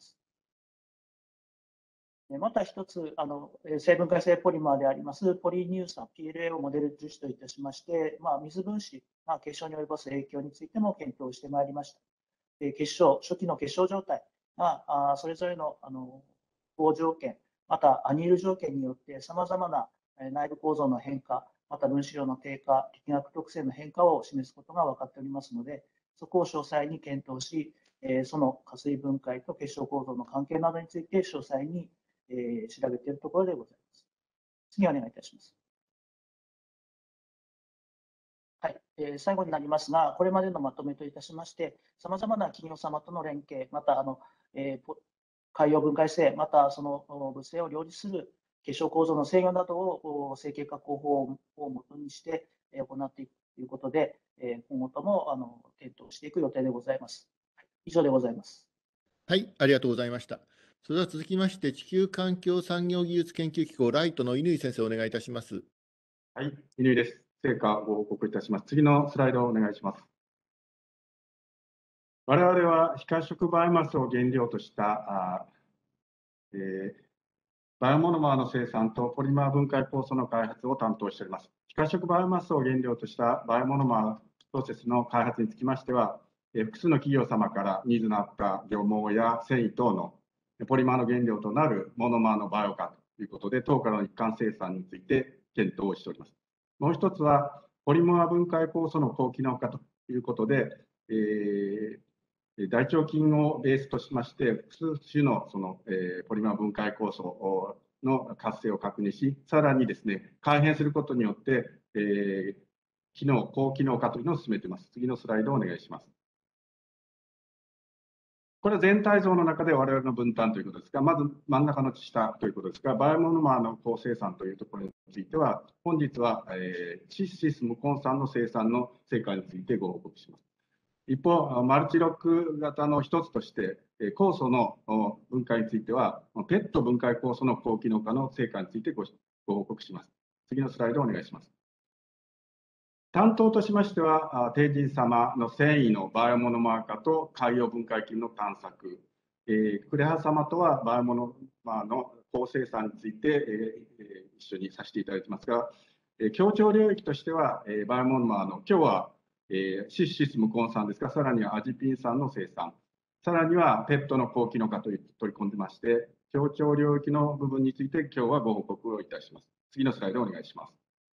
また一つ、生分解性ポリマーでありますポリ乳酸 PLA をモデル樹脂といたしまして、水分子が結晶に及ぼす影響についても検討してまいりました。結晶、初期の結晶状態がそれぞれの合条件、またアニール条件によってさまざまな内部構造の変化、また分子量の低下、力学特性の変化を示すことが分かっておりますので、そこを詳細に検討し、その加水分解と結晶構造の関係などについて詳細に調べているところでございます。次お願いいたします。はい、最後になりますが、これまでのまとめといたしまして、さまざまな企業様との連携、また海洋分解性、またその物性を両立する結晶構造の制御などを成形加工法をもとにして行っていくということで、今後とも検討していく予定でございます。以上でございます。 はい、ありがとうございました。それでは続きまして、地球環境産業技術研究機構ライトの乾先生、お願いいたします。 はい、乾です。成果をご報告いたします。次のスライドをお願いします。我々は非可食バイオマスを原料としたバイオモノマーの生産とポリマー分解酵素の開発を担当しております。非可食バイオマスを原料としたバイオモノマープロセスの開発につきましては、複数の企業様からニーズのあった漁網や繊維等のポリマーの原料となるモノマーのバイオ化ということで、当からの一貫生産について検討をしております。もう一つは、ポリマー分解酵素の高機能化ということで、大腸菌をベースとしまして、複数種のポリマー分解酵素の活性を確認し、さらにですね、改変することによって、高機能化というのを進めています。次のスライドをお願いします。これは全体像の中で我々の分担ということですが、まず真ん中の下ということですが、バイオモノマーの高生産というところについては、本日はシスシス無根酸の生産の成果についてご報告します。一方、マルチロック型の一つとして、酵素の分解については、ペット分解酵素の高機能化の成果についてご報告します。次のスライドをお願いします。担当としましては、帝人様の繊維のバイオモノマー化と海洋分解菌の探索、クレハ様とはバイオモノマーの高生産について、一緒にさせていただいてますが、協調領域としては、バイオモノマーの今日はシスシス無根酸ですが、さらにはアジピン酸の生産、さらにはペットの高機能化と取り込んでまして、協調領域の部分について今日はご報告をいたします。次のスライドをお願いします。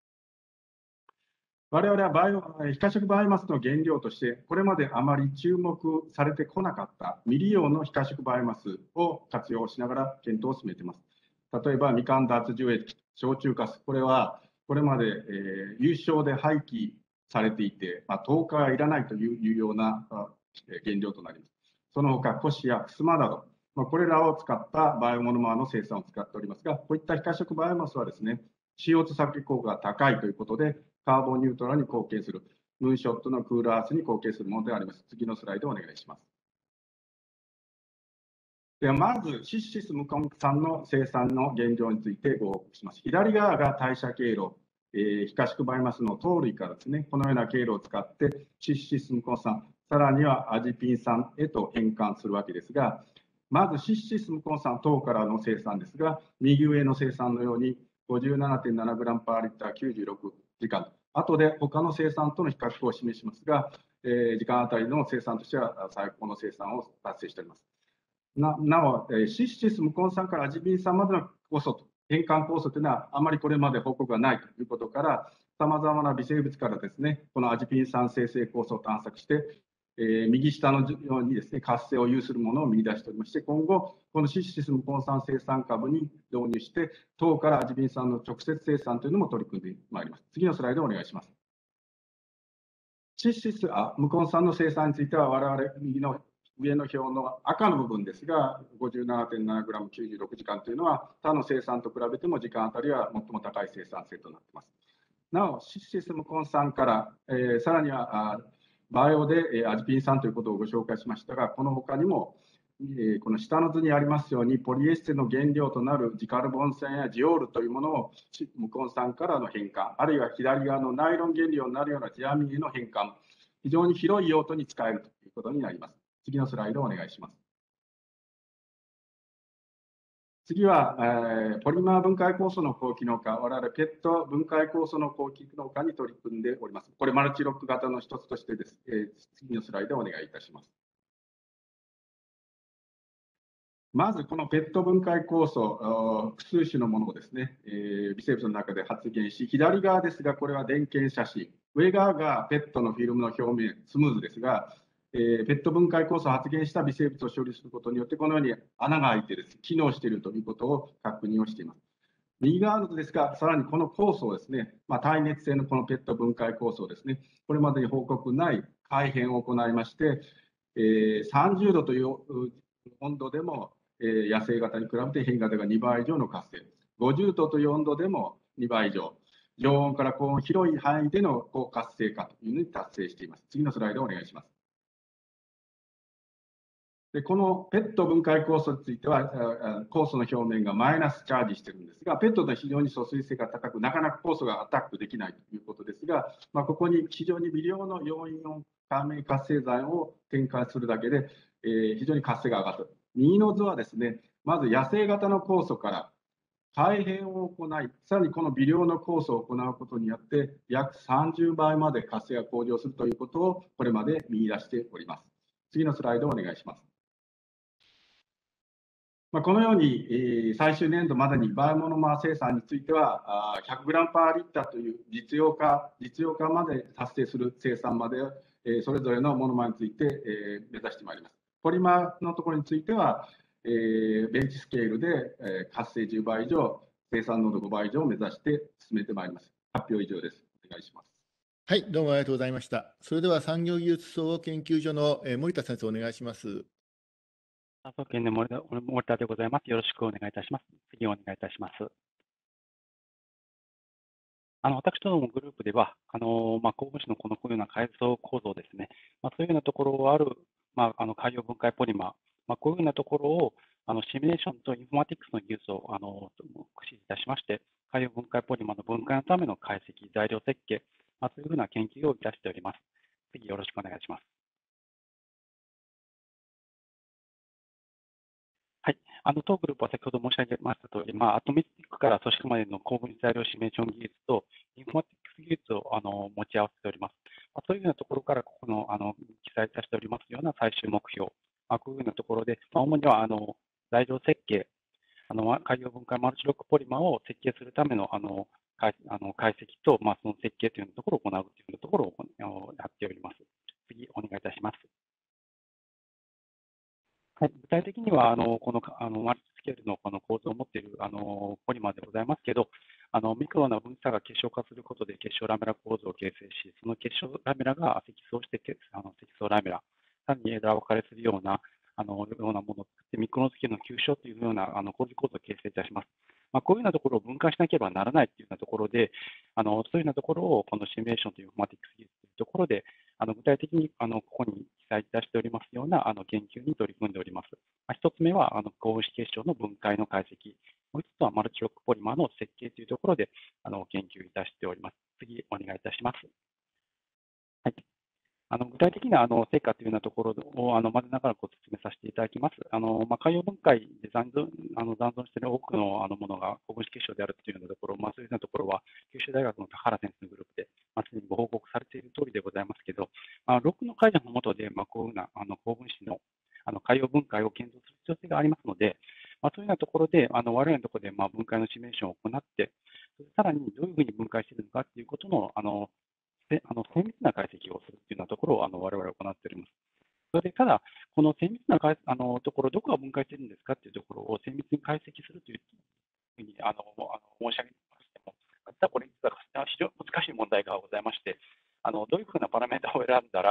我々は非可食バイオマスの原料として、これまであまり注目されてこなかった未利用の非可食バイオマスを活用しながら検討を進めています。例えば、みかん脱樹液、焼酎カス、これはこれまで有償で廃棄されていて、10日はいらないというような原料となります。その他、古紙や襖など、これらを使ったバイオモノマーの生産を使っておりますが、こういった非可食バイオマスはですね、CO2 削減効果が高いということで、カーボンニュートラルに貢献する、ムーンショットのクールアースに貢献するものであります。次のスライドをお願いします。ではまず、シスシス無根酸の生産の現状についてご報告します。左側が代謝経路、非可食バイオマスの糖類からですね、このような経路を使って、シスシス無根酸、さらにはアジピン酸へと変換するわけですが、まずシスシス無根酸等からの生産ですが、右上の生産のように 57.7g パーリッター96時間、後で他の生産との比較を示しますが、時間あたりの生産としては最高の生産を達成しております。なお、シスシス無根酸からアジピン酸までの酵素と変換酵素というのはあまりこれまで報告がないということから、さまざまな微生物からですね、このアジピン酸生成酵素を探索して、右下のようにですね、活性を有するものを見出しておりまして、今後、このシスシス無根酸生産株に導入して、糖からアジピン酸の直接生産というのも取り組んでまいります。次のスライドをお願いします。シスシス無根酸の生産については、我々右の上の表の赤の部分ですが、57.7グラム96時間というのは、他の生産と比べても時間あたりは最も高い生産性となっています。なお、シスムコン酸から、さらにはバイオでアジピン酸ということをご紹介しましたが、この他にも、この下の図にありますように、ポリエステルの原料となるジカルボン酸やジオールというものを無根酸からの変換、あるいは左側のナイロン原料になるようなジアミンへの変換、非常に広い用途に使えるということになります。次のスライドをお願いします。次は、ポリマー分解酵素の高機能化、我々ペット分解酵素の高機能化に取り組んでおります。これ、マルチロック型の一つとしてです。次のスライドをお願いいたします。まず、このペット分解酵素、複数種のものをですね、微生物の中で発現し、左側ですが、これは電検写真、上側がペットのフィルムの表面、スムーズですが、ペット分解酵素を発現した微生物を処理することによって、このように穴が開いてです、機能しているということを確認をしています。右側の図ですが、さらにこの酵素をですね、耐熱性のこのペット分解酵素をですね、これまでに報告ない改変を行いまして、30度という温度でも、野生型に比べて変異型が2倍以上の活性、50度という温度でも2倍以上、常温から高温広い範囲での高活性化というのに達成しています。次のスライドをお願いします。でこのペット分解酵素については、酵素の表面がマイナスチャージしているんですが、ペットと非常に疎水性が高く、なかなか酵素がアタックできないということですが、ここに非常に微量の陽イオン還元活性剤を添加するだけで、非常に活性が上がった。右の図はですね、まず野生型の酵素から改変を行い、さらにこの微量の酵素を行うことによって、約30倍まで活性が向上するということをこれまで見出しております。次のスライドをお願いします。このように、最終年度までにバイオモノマー生産については、100グラムパーリッターという実用化まで達成する生産まで、それぞれのモノマーについて、目指してまいります。ポリマーのところについては、ベンチスケールで、活性10倍以上、生産濃度5倍以上を目指して進めてまいります。発表以上です。お願いします。 はい、どうもありがとうございました。それでは産業技術総合研究所の森田先生、お願いします。 総研の森田でございます。よろしくお願いいたします。次をお願いいたします。私どものグループでは、高分子のこのような階層構造ですね、そういうようなところがある、海洋分解ポリマー、こういうようなところをシミュレーションとインフォマティクスの技術を駆使いたしまして、海洋分解ポリマーの分解のための解析、材料設計、そういうふうな研究をいたしております。次よろしくお願いします。はい、当グループは先ほど申し上げましたとおり、アトミスティックから組織までの高分子材料シミュレーション技術とインフォマティクス技術を持ち合わせております。そういうようなところから、ここの記載いたしておりますような最終目標、こういうようなところで、主には材料設計、海洋分解マルチロックポリマーを設計するための解析と、その設計というところを行うというところをやっております。次、お願いいたします。はい、具体的には、このマルチスケールのこの構造を持っているポリマーでございますけど、ミクロな分子差が結晶化することで結晶ラメラ構造を形成し、その結晶ラメラが積層して積層ラメラ、さらに枝分かれするようなものを作って、ミクロンスケールの急所というような構造を形成いたします。こういうようなところを分解しなければならないというようなところで、そういうようなところをこのシミュレーションというインフォマティクス技術というところで、具体的にここに記載いたしておりますような研究に取り組んでおります。1つ目は高分子結晶の分解の解析、もう1つはマルチロックポリマーの設計というところで研究いたしております。次、お願いいたします。はい、具体的な成果というようなところをまずながらご説明させていただきます。海洋分解で残存している多くのものが高分子結晶であるというようなところ、そういうようなところは、九州大学の高原先生のグループで、すでにご報告されている通りでございますけど、6の解除の下で、こういうような高分子の海洋分解を検討する必要性がありますので、そういうようなところで、我々のところで分解のシミュレーションを行って、さらにどういうふうに分解しているのかということの精密な解析をするというようなところを我々は行っております。それでただ、この精密なところ、どこが分解しているんですかというところを精密に解析するというふうに申し上げましても、実はこれ、非常に難しい問題がございまして、どういうふうなパラメータを選んだら、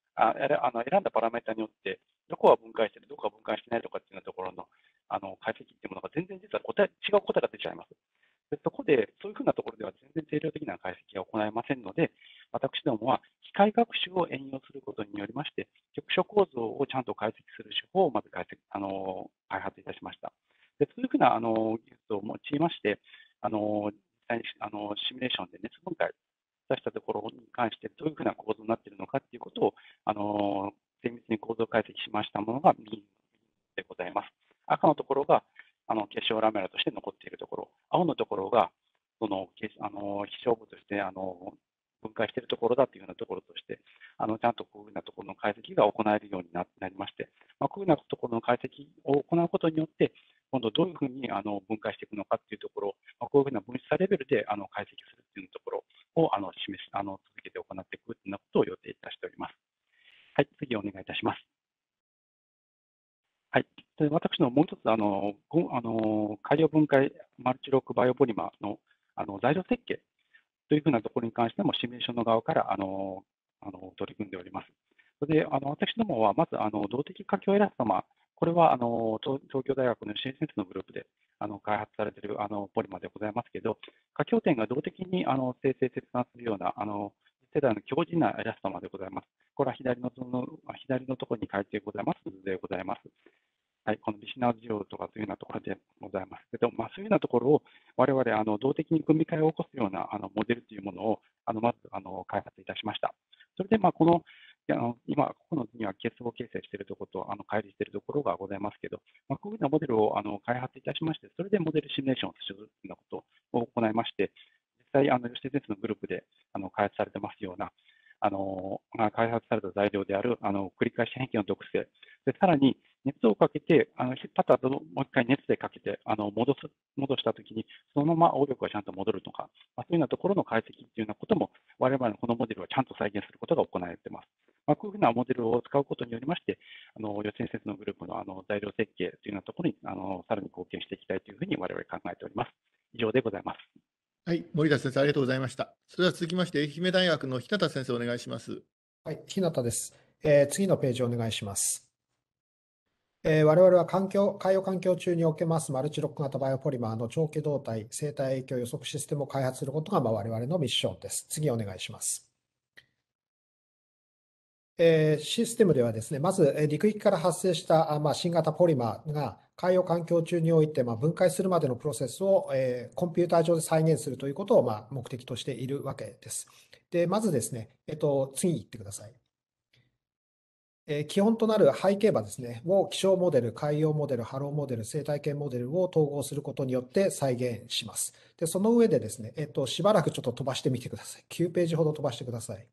選んだパラメータによって、どこは分解している、どこは分解していないとかっていうようなところの解析っていうものが全然実は違う答えが出ちゃいます。でそこで、そういうふうなところでは全然定量的な解析が行えませんので、私どもは機械学習を援用することによりまして、局所構造をちゃんと解析する手法をまず開発いたしました。でそういうふうな技術を用いまして、実際にシミュレーションで熱分解出したところに関してどういうふうな構造になっているのかということを精密に構造解析しましたものが右でございます。赤のところが結晶ラメラとして残っているところ、青のところがその非常部として分解しているところだというようなところとして、ちゃんとこういうふうなところの解析が行えるようになりまして、こういうふうなところの解析を行うことによって、今度どういうふうに分解していくのかというところ、こういうふうな分子差レベルで解析するというところを続けて行っていくというようなことを予定いたしております。はい、次お願いいたします。はい、で私のもう一つ海洋分解マルチロックバイオポリマーの材料設計というふうなところに関してもシミュレーションの側から取り組んでおります。それで私どもはまず動的可境エラストマー、これは東京大学のシエンセンスのグループで開発されているポリマーでございますけど、可境点が動的に生成切断するような次世代の強靭なエラストマーでございます。これは左のところに書いてございます図でございます。はい、このビシナーズ量とかというようなところでございますけど、そういうようなところを我々動的に組み換えを起こすようなモデルというものをまず開発いたしました。それで今この図には結合形成しているところと乖離しているところがございますけど、こういうようなモデルを開発いたしまして、それでモデルシミュレーションをするというようなことを行いまして、実際吉手鉄のグループで開発されてますような開発された材料である繰り返し変形の毒性、でさらに熱をかけて、引っ張った後もう一回熱でかけて戻したときに、そのまま応力がちゃんと戻るとか、そういうようなところの解析というようなことも、我々のこのモデルはちゃんと再現することが行われています。こういうふうなモデルを使うことによりまして、予先生のグループの材料設計というようなところにさらに貢献していきたいというふうに我々考えております。以上でございます。 はい、森田先生、ありがとうございました。それでは続きまして、愛媛大学の日向先生、お願いします。 はい、日向です。次のページをお願いします。我々は海洋環境中におけますマルチロック型バイオポリマーの長期動態、生態影響予測システムを開発することが我々のミッションです。次お願いします。システムではですね、まず陸域から発生した新型ポリマーが海洋環境中において分解するまでのプロセスをコンピューター上で再現するということを目的としているわけです。で、まずですね、次行ってください。基本となる背景場ですね、を気象モデル、海洋モデル、波浪モデル、生態系モデルを統合することによって再現します。で、その上でですね、しばらくちょっと飛ばしてみてください。9ページほど飛ばしてください。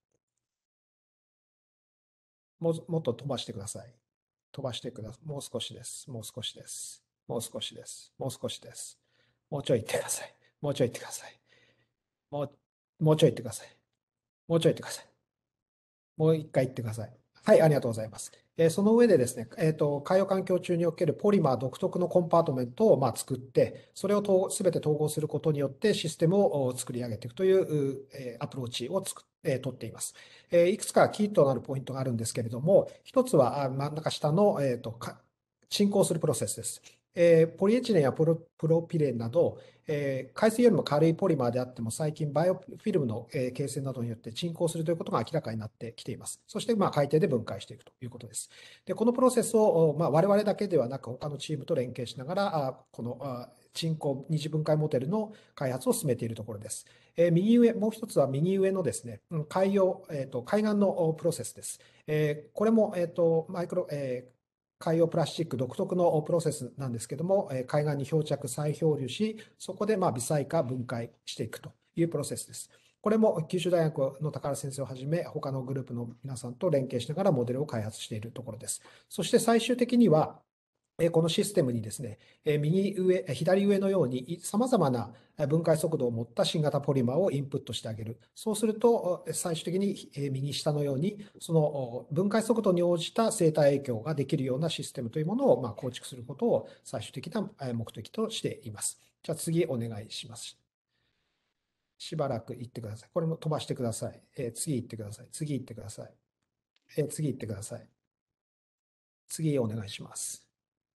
もっと飛ばしてください。飛ばしてください。もう少しです。もう少しです。もう少しです。もう少しです。もうちょい行ってください。もうちょい行ってください。もうちょい行ってください。もうちょい行ってください。もう一回行ってください。はい、ありがとうございます。その上でですね、海洋環境中におけるポリマー独特のコンパートメントを作って、それをすべて統合することによってシステムを作り上げていくというアプローチを取っています。いくつかキーとなるポイントがあるんですけれども、一つは真ん中下の進行するプロセスです。ポリエチレンやプロピレンなど、海水よりも軽いポリマーであっても最近バイオフィルムの形成などによって沈降するということが明らかになってきています。そして海底で分解していくということです。で、このプロセスを我々だけではなく他のチームと連携しながらこの沈降二次分解モデルの開発を進めているところです。もう一つは右上のですね、海岸のプロセスです。これも海洋プラスチック独特のプロセスなんですけども、海岸に漂着、再漂流し、そこで微細化、分解していくというプロセスです。これも九州大学の高原先生をはじめ、他のグループの皆さんと連携しながらモデルを開発しているところです。そして最終的には、このシステムにですね、左上のように様々な分解速度を持った新型ポリマーをインプットしてあげる。そうすると、最終的に右下のように、その分解速度に応じた生態影響ができるようなシステムというものを構築することを最終的な目的としています。じゃあ次お願いします。しばらく行ってください。これも飛ばしてください。次行ってください。次行ってください。 次行ってください。次お願いします。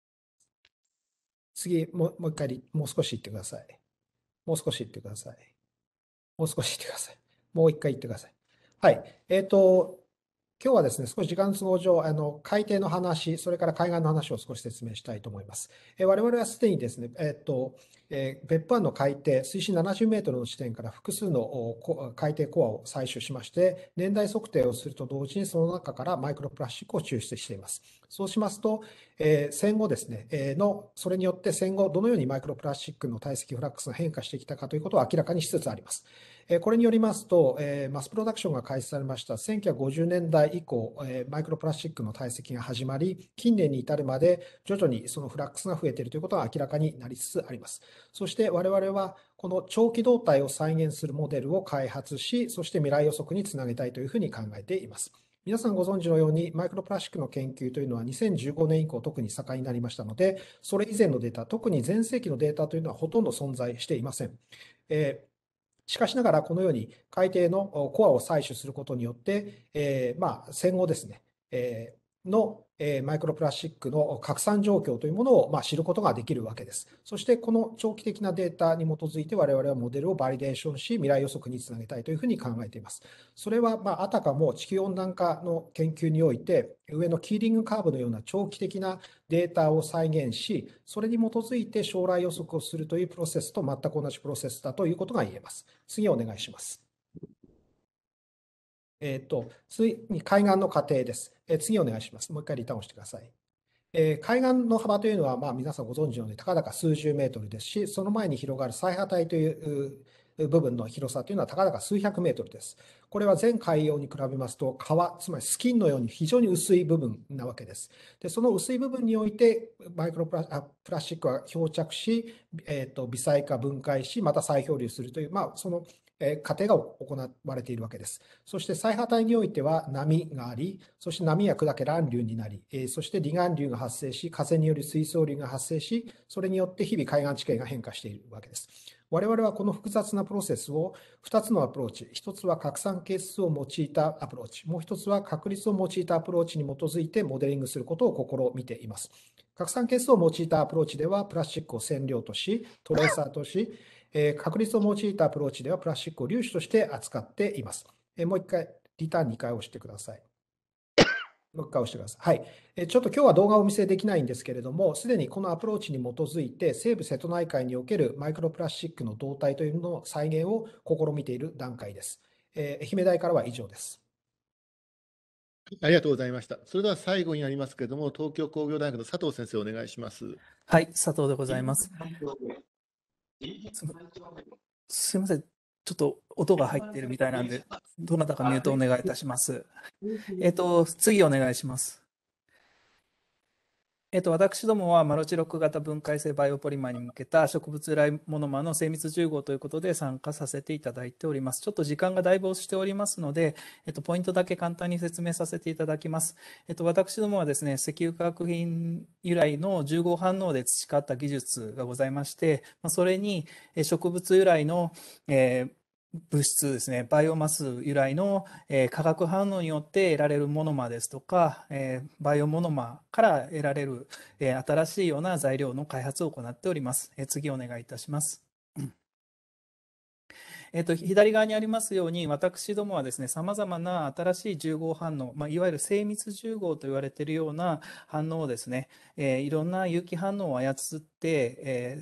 次、もう一回、もう少し行ってください。もう少し行ってください。もう少し行ってください。もう一回行ってください。はい。今日はですね、少し時間都合上、海底の話、それから海岸の話を少し説明したいと思います。我々はすでにですね、別府湾の海底、水深70メートルの地点から複数の海底コアを採取しまして、年代測定をすると同時にその中からマイクロプラスチックを抽出しています。そうしますと、戦後ですね、それによって戦後、どのようにマイクロプラスチックの堆積フラックスが変化してきたかということを明らかにしつつあります。これによりますと、マスプロダクションが開始されました1950年代以降、マイクロプラスチックの堆積が始まり、近年に至るまで徐々にそのフラックスが増えているということが明らかになりつつあります。そして我々はこの長期動態を再現するモデルを開発し、そして未来予測につなげたいというふうに考えています。皆さんご存知のように、マイクロプラスチックの研究というのは2015年以降特に盛んになりましたので、それ以前のデータ、特に前世紀のデータというのはほとんど存在していません。しかしながら、このように海底のコアを採取することによって、戦後ですね、のマイクロプラスチックの拡散状況というものを知ることができるわけです。そしてこの長期的なデータに基づいて我々はモデルをバリデーションし、未来予測につなげたいというふうに考えています。それはあたかも地球温暖化の研究において、上のキーリングカーブのような長期的なデータを再現し、それに基づいて将来予測をするというプロセスと全く同じプロセスだということが言えます。次お願いします。次に海岸の過程です。次お願いします。もう一回リターンをしてください。海岸の幅というのは、皆さんご存知のように、たかだか数十メートルですし、その前に広がる最波帯という部分の広さというのは、たかだか数百メートルです。これは全海洋に比べますと、川、つまりスキンのように非常に薄い部分なわけです。で、その薄い部分において、マイクロプラスチックは漂着し、微細化、分解し、また再漂流するという、その過程が行われているわけです。そして最波帯においては波があり、そして波が砕け乱流になり、そして離岸流が発生し、風により水槽流が発生し、それによって日々海岸地形が変化しているわけです。我々はこの複雑なプロセスを2つのアプローチ、1つは拡散係数を用いたアプローチ、もう1つは確率を用いたアプローチに基づいてモデリングすることを試みています。拡散係数を用いたアプローチでは、プラスチックを染料とし、トレーサーとし、確率を用いたアプローチではプラスチックを粒子として扱っています。もう一回、リターン2回押してください。もう一回押してください。はい。ちょっと今日は動画をお見せできないんですけれども、すでにこのアプローチに基づいて、西部瀬戸内海におけるマイクロプラスチックの動態というのの再現を試みている段階です。愛媛大からは以上です。 ありがとうございました。それでは最後になりますけれども、東京工業大学の佐藤先生、お願いします。 はい、佐藤でございます。すみません、ちょっと音が入っているみたいなんで、どなたかミュートお願いいたします。次お願いします。私どもはマルチロック型分解性バイオポリマーに向けた植物由来モノマーの精密10号ということで参加させていただいております。ちょっと時間がだいぶ押しておりますので、ポイントだけ簡単に説明させていただきます。私どもはですね、石油化学品由来の10号反応で培った技術がございまして、それに植物由来の、物質ですね、バイオマス由来の化学反応によって得られるモノマーですとか、バイオモノマーから得られる新しいような材料の開発を行っております。次お願いいたします。左側にありますように、私どもはですね、さまざまな新しい10号反応、いわゆる精密10号と言われているような反応をですね、いろんな有機反応を操って、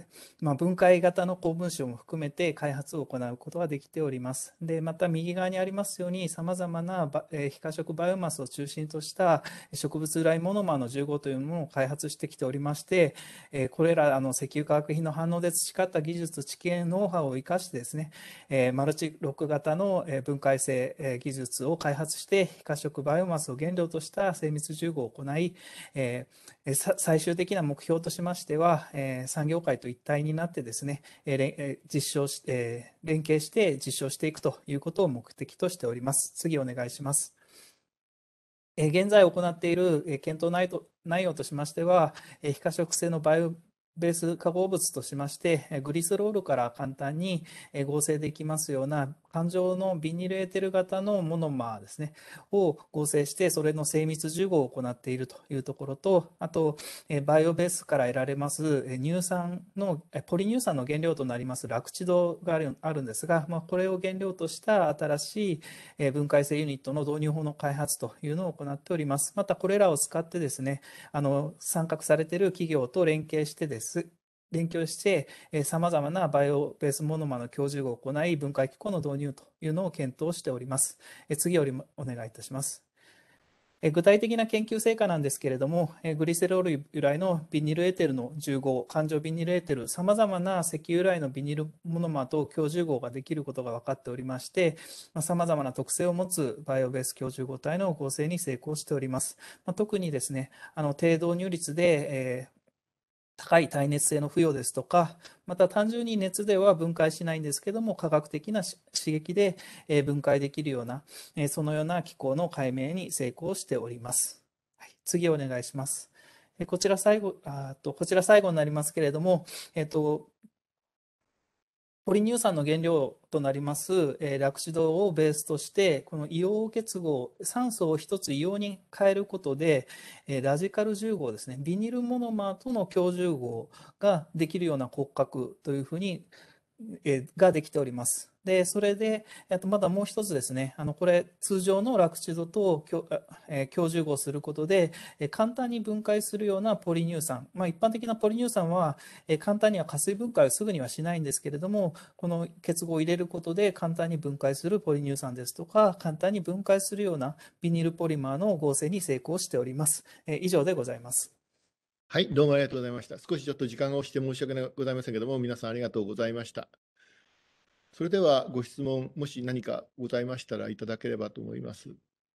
分解型の高分子も含めて開発を行うことができております。で、また右側にありますように、さまざまな非化色バイオマスを中心とした植物由来モノマーの10号というものを開発してきておりまして、これら石油化学品の反応で培った技術、知見、ノウハウを生かしてですね、マルチロック型の分解性技術を開発して非化色バイオマスを原料とした精密10号を行い、最終的な目標としましては、産業界と一体になってですね、連携して実証していくということを目的としております。次お願いします。現在行っている検討内容としましては、非化色性のバイオベース化合物としまして、グリスロールから簡単に合成できますような環状のビニルエーテル型のモノマーですね、を合成して、それの精密重合を行っているというところと、あと、バイオベースから得られます乳酸の、ポリ乳酸の原料となりますラクチドがあるんですが、これを原料とした新しい分解性ユニットの導入法の開発というのを行っております。また、これらを使ってですね、参画されている企業と連携して、さまざまなバイオベースモノマーの共重合を行い、分解機構の導入というのを検討しております。次お願いいたします。具体的な研究成果なんですけれども、グリセロール由来のビニルエーテルの重合、環状ビニルエーテル、さまざまな石油由来のビニルモノマーと共重合ができることが分かっておりまして、さまざまな特性を持つバイオベース共重合体の合成に成功しております。特にですね、低導入率で、高い耐熱性の付与ですとか、また単純に熱では分解しないんですけども、科学的な刺激で分解できるような、そのような機構の解明に成功しております。はい、次お願いします。こちら最後になりますけれども、ポリ乳酸の原料となりますラクチドをベースとして、この硫黄結合、酸素を一つ硫黄に変えることで、ラジカル重合ですね、ビニルモノマーとの共重合ができるような骨格というふうにができております。で、それで、まだもう一つですね、これ、通常のラクチドと共重合することで、簡単に分解するようなポリ乳酸、一般的なポリ乳酸は、簡単には加水分解をすぐにはしないんですけれども、この結合を入れることで簡単に分解するポリ乳酸ですとか、簡単に分解するようなビニルポリマーの合成に成功しております。以上でございます。 はい、どうもありがとうございました。少しちょっと時間が押して申し訳ございませんけども、皆さんありがとうございました。それではご質問、もし何かございましたらいただければと思います。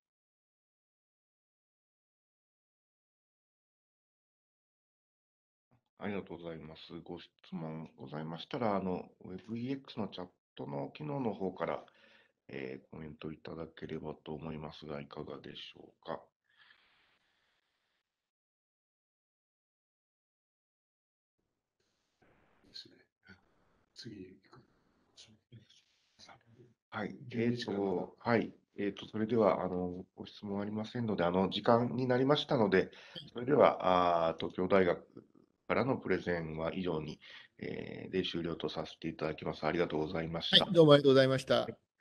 ありがとうございます。ご質問ございましたら、WebEx のチャットの機能の方から、コメントいただければと思いますが、いかがでしょうか。 ですね。次。 はい。それでは、ご質問ありませんので、時間になりましたので、それでは、東京大学からのプレゼンは以上に、で終了とさせていただきます。ありがとうございました。 はい、どうもありがとうございました。